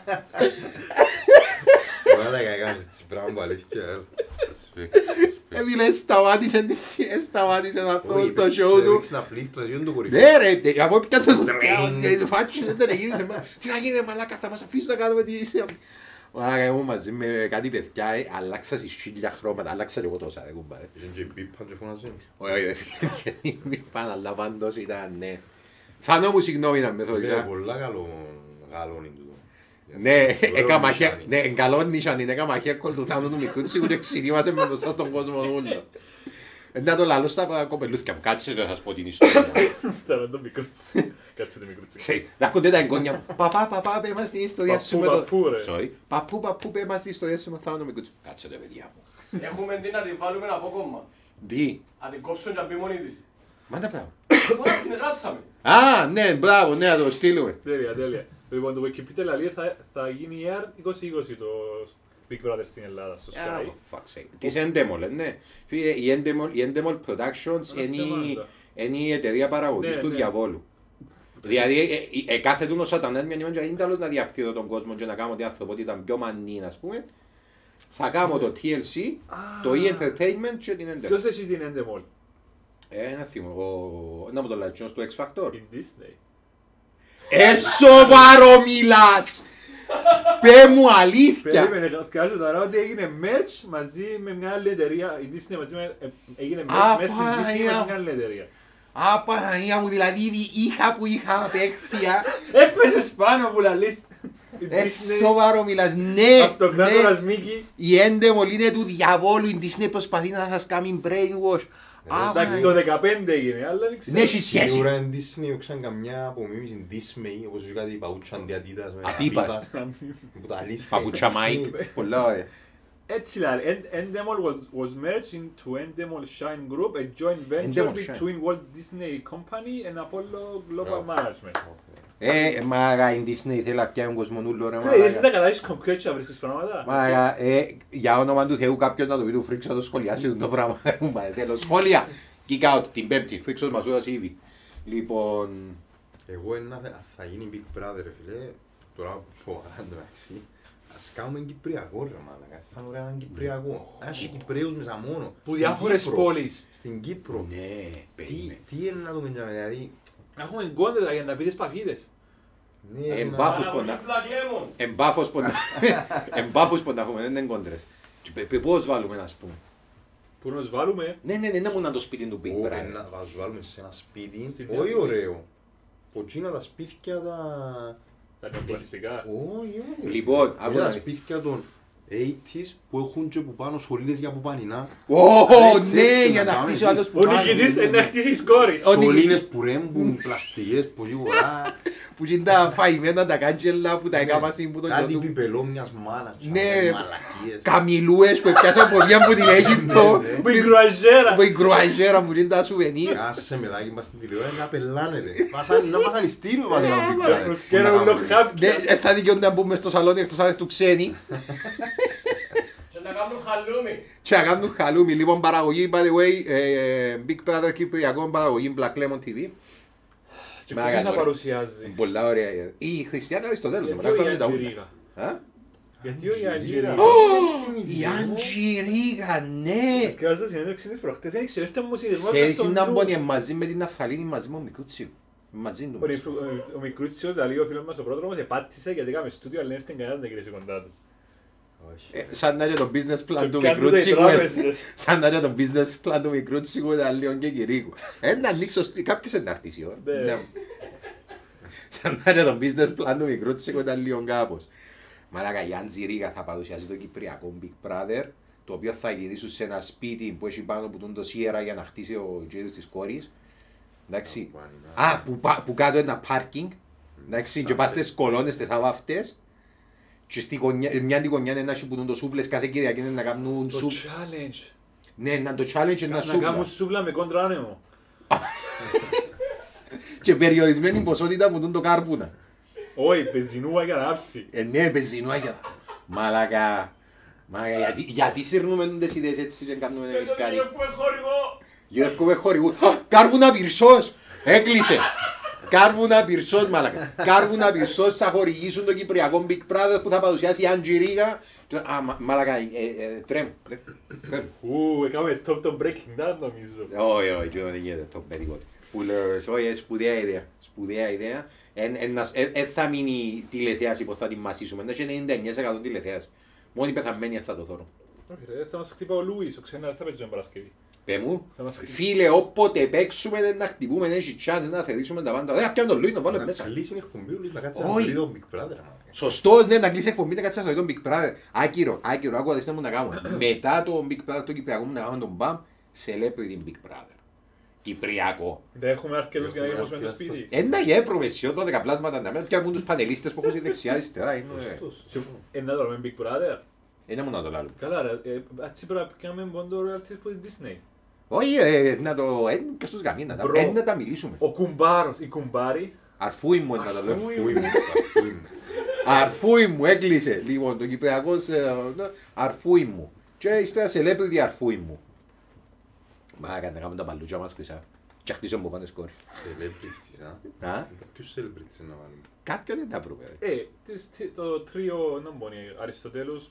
Μάλακα κάνεις τις πράγμα αλήθεια. φίλε, σταμάτησε αυτό το show του. Έριξε ένα πλήκτρα, δεν το κορυφαίο. Ναι ρε, από πια το φάτσι δεν τον εγίνησε. Τι να γίνει μαλάκα, θα μας αφήσει να κάνουμε τι είσαι. Μαλάκα ήμουν μαζί με κάτι παιδιά, αλλάξα στις 1000 χρώματα, αλλάξα και εγώ τόσα, δεν κουμπά. Ήταν και μπίπαν και φωνάζει. Όχι, φίλε, μπίπαν, αλλά πάντως ήταν, ναι. Θανό μου συγγνώμη να με Είναι θωρικά. πολλά γαλόνι τούτο. Ναι, εγκαλώνησαν, είναι καμαχία κολ Θάνου του μικρού, σίγουρα εξηρήμασε με μπροστά στον κόσμο ούλο. Να το λαλώ στα κοπελούθηκια μου, κάτσε να σας πω την ιστορία. Θέλω το μικρό της. Κάτσε το μικρό της. Ξέρει, να ακούτε τα εγγόνια μου. Παπά, πέ μας την ιστορία σου με το... Παππού, ρε. Sorry. Παππού, πέ μας την ιστορία σου με το Θάνο μικρού. Κάτσε το παιδιά μου. Έχουμε τι να την βάλουμε από κόμμα. Τι. Να την κόψουμε και να μπει μόνη της. Μάντα πράγμα. Τώρα την γράψαμε. Α, ναι, μπράβο, ναι, να το στείλουμε. Τέλεια. Λοιπόν, το Wikipedia λέει θα γίνει ER 2020 το Big Brother στην Ελλάδα, στο Sky. Fuck's sake. Της Endemol, ναι. Φίλε, η Endemol Productions είναι η εταιρεία παραγωγής του διαβόλου. Δηλαδή, κάθε του ο σατανάς μια νήμα είναι τέλος να διαφθείρω τον κόσμο και να κάνω ότι άνθρωπο ότι ήταν πιο μανίν, ας πούμε. Θα κάνω το TLC, το E-Entertainment και την Endemol. Ποιος εσύ την Endemol? Ένα θύμο, να μου το λέει, στο X Factor. In Disney. Σοβαρό μιλάς! Πέ μου αλήθεια! Περίμενε, κάτσε τώρα ότι έγινε match μαζί με μια άλλη εταιρεία. Η Disney μαζί έγινε match μέσα στην Disney με μια άλλη εταιρεία. Α, Παναγία μου, δηλαδή είχα απέκτεια. Έφεσες πάνω που λαλείς. Σοβαρό μιλάς, ναι! Αυτοκράτορας Μίκη. Η Endemol είναι του διαβόλου, η Disney προσπαθεί να σας κάνει brainwash. Εντάξει, το 15 έγινε, αλλά δεν ξέρω. Ναι, έχει σχέση. Σίγουρα είναι Disney, όξαν καμιά απομίμηση Disney, όπως έχει κάτι παπούτσια αντιατήτας. Απίπας. Που τα αλήθεια. Παπούτσια Mike. Πολλά ωραία. Έτσι λέει, Endemol was merged into Endemol Shine Group, a joint venture Endemol Shine. between Walt Disney Company and Apollo Global Management. Μάγα η Disney θέλει να πιάνει κόσμο νουλό ρε Ρε, εσύ μάγα. τα κατάσεις κομπιότσα να βρίσκεις πράγματα. Μάγα, για όνομα του Θεού κάποιον να το πει του Φρίξ να το σχολιάσει το πράγμα. Θέλω σχόλια. Kick out την Πέμπτη, Φρίξος Μαζούδας ήδη. Λοιπόν... Εγώ θα γίνει Big Brother, φίλε, τώρα σοβαρά εντάξει. Ας κάνουμε Κυπριακό ρε μάλακα, θα είναι ωραία έναν Κυπριακό. Έχει Κυπρέους μέσα μόνο. Που διάφορες πόλεις. Στην Κύπρο. Ναι, περίμενε. Τι είναι να δούμε για δηλαδή. Έχουμε κόντρα για να πείτε παγίδες. Ναι, Εμπάφους πονά. Εμπάφους πονά έχουμε, δεν είναι κόντρες. Πώς βάλουμε να πούμε. Πού να τους βάλουμε. Ναι, να μου να το σπίτι του Big Brother. να τους βάλουμε σε ένα σπίτι, Στην όχι Νέα ωραίο. Ποτσίνα τα σπίτια τα... Τα νεοκλασικά. Όχι, όχι. Λοιπόν, άκου τα σπίτια των 80's που έχουν και που πάνω σωλήνες για που πανινά. Ναι, για να χτίσει ο άλλος που Ο νικητής είναι να χτίσει σκόρης. Σωλήνες που ρέμπουν, πλαστικές, που σίγουρα. Που είναι τα φαϊμένα τα κάντζελα που τα έκαβασαν που το Κάτι γιοτού. πιπελό μιας μάνας. Ναι, μαλακίες. Καμιλούες που έπιασαν ποδιά από την Αίγυπτο. Που η κρουαζέρα. Που η κρουαζέρα μου είναι τα σουβενίρ. Άσε μετάκι μας στην τηλεόραση να πελάνετε. Να βασανιστήριο μας να πει κάτι. Και ένα ουλό χάπια. Θα δικαιώνται να μπούμε στο σαλόνι εκτός αν του ξένοι. Και να κάνουν χαλούμι. Και να κάνουν χαλούμι. Λοιπόν, παραγωγή, by the way, Big Brother Κυπριακό, παραγωγή Black Lemon TV. Και ποιος να παρουσιάζει. Πολλά ωραία. Η Χριστιανά Αριστοτέλους. Γιατί ο Ιαντζιρίγα. Γιατί ο Ιαντζιρίγα. Η Αντζιρίγα, ναι. Και άζω συνέντευξη της προχτές, δεν ξέρω, έφταμε μου συνδεσμό Ξέρεις να μπώνει μαζί με την Αφθαλήνη, μαζί με ο Μικρούτσιο. Μαζί του. Ο Μικρούτσιο, τα λέει ο φίλος μας ο πρόδρομος, επάτησε γιατί έκαμε στούντιο, αλλά δεν έρθει κανένας να γυρίσει κοντά του. Σαν να είναι το business plan του Και κάνουν τα οι Μικρούτσιου. τράπεζες. Σαν να είναι το business plan του Μικρούτσιου, ήταν λίγο και Κυρίκου. Ένα ανοίξω, κάποιος είναι να έρθει η ώρα. Ναι. Σαν να είναι το business plan του Μικρούτσιου, ήταν λίγο κάπως. Μαλάκα, η Αντζιρίγα θα παρουσιάσει το Κυπριακό Big Brother, το οποίο θα γυρίσουν σε ένα σπίτι που έχει πάνω που τον το σιέρα για να χτίσει ο γέρος της κόρης. Εντάξει. Α, που κάτω ένα πάρκινγκ. Εντάξει, και πας στις κολόνες, στις αβάφτες. Και στη μια την γωνιά είναι που τον το σούβλες κάθε Κυριακή να κάνουν Το σούπ. challenge. Ναι, να το challenge είναι ένα Να σούβλα. κάνουν σούβλα με κόντρα άνεμο. Και περιορισμένη ποσότητα που τον το κάρβουνα. Όχι, πεζινούα για να άψει. Ναι, πεζινουάγια. Μαλάκα. Γιατί σύρνουμε τις ιδέες έτσι και κάνουμε εμείς κάτι. Έχουμε χορηγό. Γεύκομαι χορηγού. Κάρβουνα πυρσός. Έκλεισε. Κάρβουνα Πυρσός, μαλάκα. Κάρβουνα Πυρσός θα χορηγήσουν το Κυπριακό Big Brother που θα παρουσιάσει η Αντζιρίγα. Μαλάκα, τρέμ. Έκαμε top το Breaking Down νομίζω. Όχι, δεν γίνεται το περίπου. Όχι, σπουδαία ιδέα. Εν θα μείνει τηλεθέαση που θα την μασίσουμε. Είναι 99% τηλεθέαση. Μόνοι πεθαμένοι θα το θωρούν. Όχι, θα μας χτύπα ο Λούις, ο ξένα θα παίζουμε Παρασκευή. Πε μου, φίλε, όποτε παίξουμε να χτυπούμε, έχει chance να θερήσουμε τα πάντα. Δεν πιάνε τον Λούις να βάλουμε μέσα. Να κλείσει την εκπομπή, να κάτσει να δει τον Big Brother. Σωστός, ναι, να κλείσει εκπομπή, να κάτσει να δει τον Big Brother. Άκυρο, άκουα δεν μου να κάνουμε. Μετά το Big Brother, το Κυπριακό μου να κάνουμε τον BAM, celebrity Big Brother. Κυπριακό. Δεν έχουμε αρκετούς για να γεμώσουμε το σπίτι. Ένα γεύρο σιώ 12 πλάσματα να μένουν, πιάνουν τους πανελίστες που έχουν στη δεξιά αριστερά. Να το λέμε Big Brother. Είναι μόνο να το λάλλουμε. Καλά ρε, έτσι πρέπει να κάνουμε πόντο royalties που είναι Disney. Όχι, να το και στους γαμί, να τα μιλήσουμε. Ο κουμπάρος, η κουμπάρη. Αρφούι μου να το λέμε. Αρφούι μου, έκλεισε. Λοιπόν, το Κυπριακός αρφούι μου. Και είστε celebrity αρφούι μου. Μα να κάνουμε τα παλούτσια μας χρυσά. Και χτίσαμε από πάνω σκόρες. Celebrities, α. Ποιους celebrities να βάλουμε. Κάποιον δεν τα βρούμε. Το τρίο, να μπώνει, Αριστοτέλους,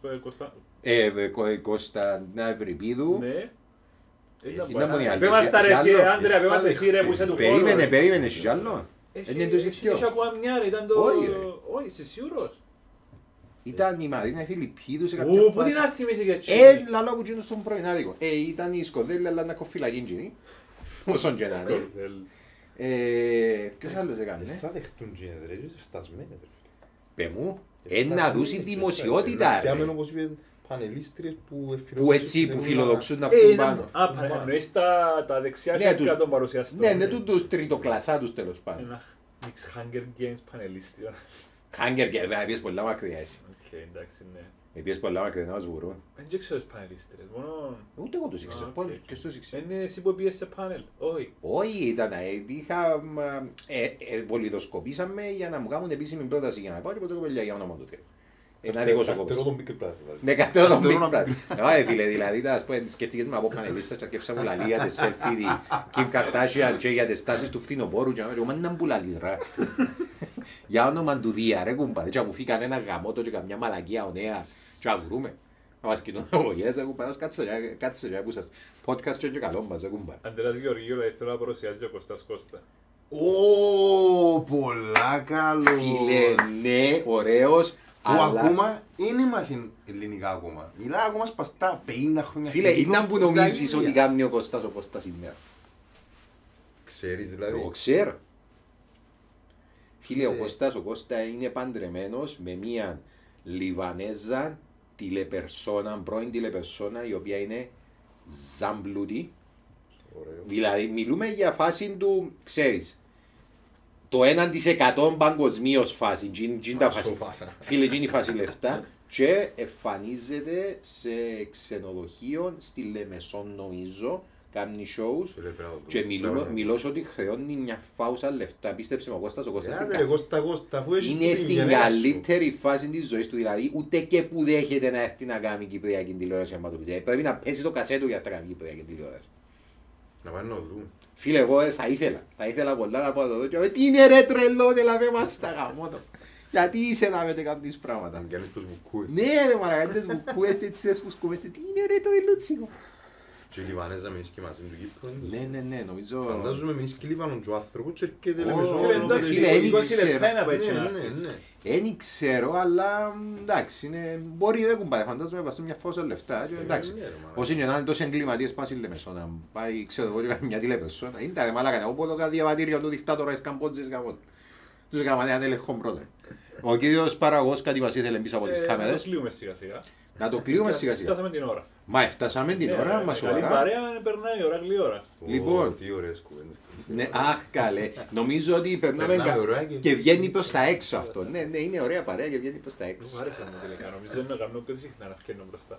Κώστα Ευρυπίδου. Ναι. Πέμας τα ρε εσύ, Άντρεα, πέμας εσύ ρε που είσαι του χώρου. Περίμενε, εσύ κι άλλο. Έχει ακόμα μια, ήταν το... Όχι, είσαι σίγουρος. Ήταν η Μαρίνα Φιλιππίδου σε κάποια Πού την αθυμήθηκε έτσι. Λαλό που γίνω στον πρωινάδικο. Ήταν η Σκοδέλη, αλλά να κοφύλαγε γίνει. Όσον και να είναι. Ποιος άλλος έκανε. Θα δεχτούν γίνες ρε, είσαι φτασμένες ρε. Πε μου, να δούσει δημοσιότητα ρε. Πιάμε όπως είπε πανελίστριες που έτσι που φιλοδοξούν να βγουν πάνω. Εννοείς τα δεξιά και των παρουσιαστών. Ναι, τους τριτοκλασσάτους τέλος πάντων. Ένα μix Hunger Games πανελίστριο. Hunger Games, πήγες πολλά μακριά εσύ. Οκ, εντάξει, ναι. Πήγες πολλά μακριά να μας βουρούν. Δεν ξέρεις πανελίστριες, μόνο... Ούτε εγώ τους ήξερα, ποιος τους ήξερα. Είναι εσύ που πήγες σε πάνελ, όχι. Όχι, ήταν, βολιδοσκοπήσαμε για να μου κάνουν επίσημη πρόταση για να πάω και ποτέ κοπελιά για όνομα του Θεού. Ένα δικό σου κόπος. τον Big Brother. Ναι, κατέρω τον Big Brother. Φίλε, δηλαδή, σκεφτήκες με από πανελίστα και αρκεύσα μου λαλή για τις selfie, Kim Kardashian και για τις τάσεις του φθινοπόρου και να μην που λαλείς ρε. Για όνομα του Δία ρε κουμπά, και μου φύγαν ένα γαμότο και καμιά μαλακία ονέα και αγουρούμε. Να μας κοινούν αγωγές ρε κουμπά, κάτσε ρε που σας podcast και καλό μας ρε κουμπά. Αντρέας Γεωργίου, θέλω να παρουσιάζει ο Κωστάς Κώστα. Πολλά καλό. Φίλε, ναι, ωραίος. Που ακόμα είναι μάθει ελληνικά ακόμα. Μιλά ακόμα σπαστά 50 χρόνια. Φίλε, ήταν που νομίζεις ότι κάνει ο Κώστας σήμερα. Ξέρεις δηλαδή. Εγώ ξέρω. Φίλε, ο Κώστα είναι παντρεμένος με μια Λιβανέζα πρώην τηλεπερσόνα, η οποία είναι ζαμπλούτη. Δηλαδή, μιλούμε για φάση του, ξέρεις, το 1% παγκοσμίως φάση, φίλε, γίνει φάση λεφτά και εμφανίζεται σε ξενοδοχείο στη Λεμεσόν νομίζω, κάνει shows και μιλώ ότι χρεώνει μια φάουσα λεφτά, πίστεψε με ο Κώστας, είναι στην καλύτερη φάση της ζωής του, δηλαδή ούτε και που δέχεται να έρθει να κάνει κυπριακή τηλεόραση, πρέπει να πέσει το κασέτο για να κάνει κυπριακή τηλεόραση. Να πάνε να δουν. Φίλε, εγώ θα ήθελα πολλά να πάω εδώ και τι είναι ρε τρελό, δεν λαβέ μας στα γαμότο. Γιατί είσαι να με κάνεις πράγματα. Αν κάνεις πως βουκούες. Ναι ρε μαρακάντες βουκούες, τέτοιες που σκούμες, τι είναι ρε το δηλούτσικο. Και η Λιβανέζα μείνεις και μαζί του Κύπρου. Ναι, νομίζω... Φαντάζομαι μείνεις και Λιβανόν και ο άνθρωπος και έρχεται δεν ξέρω, αλλά εντάξει, μπορεί να κουμπάει, φαντάζομαι πας μια φόσα λεφτά, εντάξει. Όσοι είναι να είναι τόσοι εγκληματίες πας στη Λεμεσό, να πάει, ξέρω εγώ, και κάνει μια τηλεπερσόνα, είναι τα μάλακα, εγώ πω το διαβατήριο του δικτάτορα της Καμπότζης, τους έκαναν ένα έλεγχο πρώτα. Ο κύριος Παραγός κάτι μας ήθελε πίσω από τις κάμερες. Να το κλείουμε σιγά σιγά. Φτάσαμε την ώρα. Μα φτάσαμε την ώρα, μα σοβαρά. Καλή παρέα, περνάει η ώρα, γλυόρα. Λοιπόν, τι ωραίες κουβέντες. ναι, αχ καλέ, νομίζω ότι περνάμε και βγαίνει προς τα έξω αυτό. Ναι, είναι ωραία παρέα και βγαίνει προς τα έξω. Μου άρεσε να τελικά, νομίζω είναι να κάνω και συχνά να φκένω μπροστά.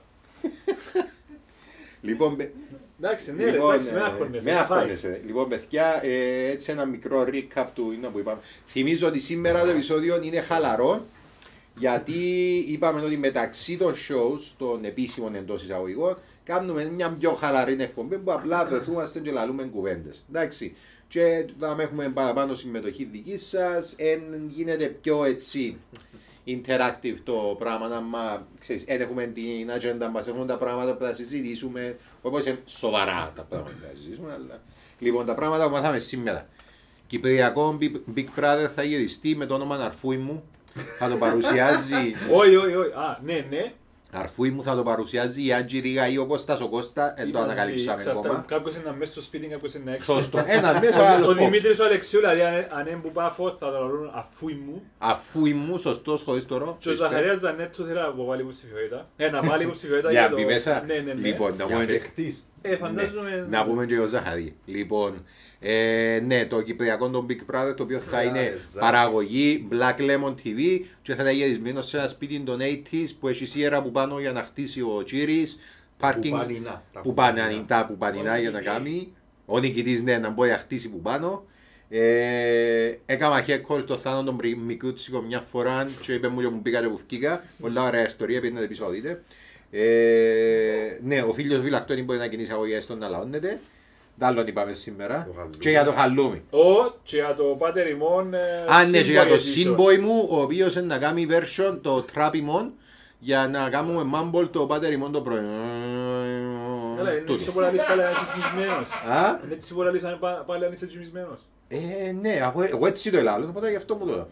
Λοιπόν, εντάξει, ναι, εντάξει, με άγχωνεσαι. Λοιπόν, παιδιά, έτσι ένα μικρό recap του είναι που είπαμε. Θυμίζω ότι σήμερα το επεισόδιο είναι χαλαρό. Γιατί είπαμε ότι μεταξύ των shows, των επίσημων εντός εισαγωγικών, κάνουμε μια πιο χαλαρή εκπομπή που απλά βρεθούμαστε και λαλούμε κουβέντες. Εντάξει. Και θα έχουμε παραπάνω συμμετοχή δική σας, γίνεται πιο έτσι interactive το πράγμα, να ξέρεις, έχουμε την ατζέντα μας, έχουμε τα πράγματα που θα συζητήσουμε, όπως είναι σοβαρά τα πράγματα που θα συζητήσουμε, αλλά... Λοιπόν, τα πράγματα που μάθαμε σήμερα. Κυπριακό Big Brother θα γυριστεί με το όνομα Αρφούι μου, θα το παρουσιάζει... Όχι, ναι. Αρφούι μου θα το παρουσιάζει η Άντζη Ρίγα ή ο Κώστας ο Κώστα, το ανακαλύψαμε ακόμα. Κάποιος είναι μέσα στο σπίτι, κάποιος είναι έξω. Σωστό, ένας μέσα, ο άλλος Ο Δημήτρης ο Αλεξίου, δηλαδή αν είναι που πάφω θα το λαλούν αφούι μου. Αφούι μου, σωστός, χωρίς το ρο. Και ο Ζαχαρίας Ζανέτου θέλει να βάλει υποψηφιότητα. Να βάλει υποψηφιότητα για το... μπει μέσα. Ναι. Λοιπόν, Φαντάζομαι... να πούμε και ο Ζαχαρή. Λοιπόν, ναι, το κυπριακό το Big Brother, το οποίο θα είναι παραγωγή Black Lemon TV και θα είναι γυρισμένο σε ένα σπίτι των 80s που έχει σιέρα που πάνω για να χτίσει ο Τσίρις, πάρκινγκ που πάνε ανοιχτά, που πανινά για να κάνει. Ο νικητής, ναι, να μπορεί να χτίσει που πάνω. Έκανα χέκολ το Θάνο τον Μικρούτσικο μια φορά και είπε μου και μου πήγατε που φκήκα. Πολλά ωραία ιστορία, πήγαινε πίσω δείτε. Ναι, ο φίλος Βιλακτώνη μπορεί να κινήσει αγωγές στον να λαώνεται. Τ' άλλον είπαμε σήμερα. Και για το χαλούμι. Και για το πάτερ ημών. Ναι, και για το σύμποϊ μου, ο οποίος είναι να κάνει version το trap ημών για να κάνουμε mumble το πάτερ ημών το πρωί. Καλά, είναι έτσι πολλά λες πάλι αν είσαι τζιμισμένος. Είναι έτσι πολλά λες πάλι αν είσαι τζιμισμένος. Ναι, εγώ έτσι το ελάλλω, οπότε γι' αυτό μου το λέω.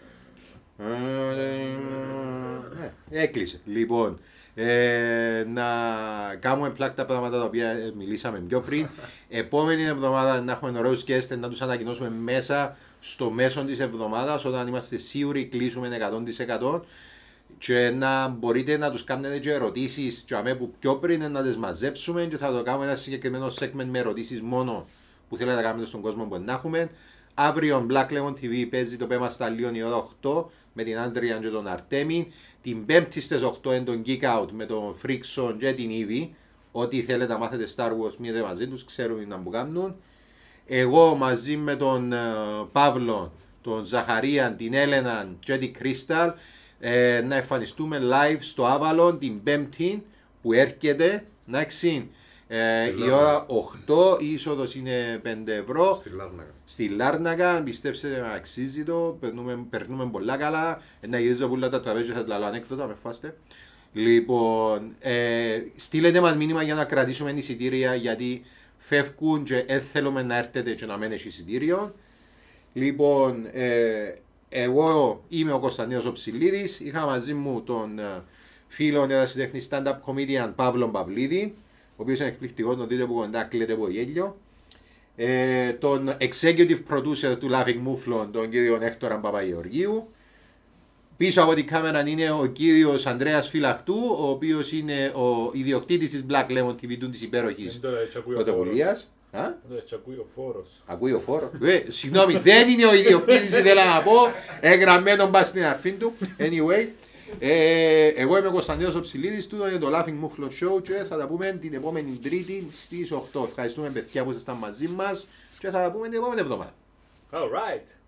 Έκλεισε. Λοιπόν, να κάνουμε πλάκα τα πράγματα τα οποία μιλήσαμε πιο πριν. Επόμενη εβδομάδα να έχουμε ωραίους guests, να τους ανακοινώσουμε μέσα στο μέσο της εβδομάδας όταν είμαστε σίγουροι κλείσουμε 100% και να μπορείτε να τους κάνετε και ερωτήσεις και αμέ που πιο πριν να τις μαζέψουμε και θα το κάνουμε ένα συγκεκριμένο segment με ερωτήσεις μόνο που θέλετε να κάνετε στον κόσμο που να έχουμε. Αύριο Black Lemon TV παίζει το πέμα στα Λίον η ώρα 8 με την Άντρια και τον Αρτέμι. Την Πέμπτη στις 8 είναι τον Geek Out με τον Frickson και την Evie. Ό,τι θέλετε να μάθετε Star Wars μείνετε μαζί τους, ξέρουν να μου κάνουν. Εγώ μαζί με τον Παύλο, τον Ζαχαρία, την Έλενα και την Κρίσταλ να εμφανιστούμε live στο Avalon την Πέμπτη που έρχεται. Εντάξει. Η ώρα 8, η είσοδος είναι 5 ευρώ. Στη Λάρνακα, πιστέψτε με, αξίζει το, περνούμε πολλά καλά. Να γυρίζω πουλά τα τραπέζια, θα τα λέω ανέκδοτα, με φάστε. Λοιπόν, στείλετε μας μήνυμα για να κρατήσουμε εισιτήρια, γιατί φεύγουν και δεν θέλουμε να έρθετε και να μένεις εισιτήριο. Λοιπόν, εγώ είμαι ο Κωνσταντίνος ο Ψηλίδης, είχα μαζί μου τον φίλο ερασιτέχνη stand-up comedian Παύλο Παυλίδη, ο οποίος είναι εκπληκτικός, τον δείτε που κοντά κλαίτε από γέλιο. Τον executive producer του Laughing Mouflon, τον κύριο Έκτορα Παπαγεωργίου. Πίσω από την κάμερα είναι ο κύριος Ανδρέας Φυλακτού, ο οποίος είναι ο ιδιοκτήτης της Black Lemon TV της υπέροχης πρωτοβουλίας. Ακούει ο φόρος. Ακούει ο φόρος. Συγγνώμη, δεν είναι ο ιδιοκτήτης, ήθελα να πω. Εγγραμμένο μπας στην αρφή του. Anyway. Εγώ είμαι ο Κωνσταντίνος ο Ψηλίδης, τούτο είναι το Laughing Mouflon Show και θα τα πούμε την επόμενη Τρίτη στις 8. Ευχαριστούμε παιδιά που ήσασταν μαζί μας και θα τα πούμε την επόμενη εβδομάδα. Alright.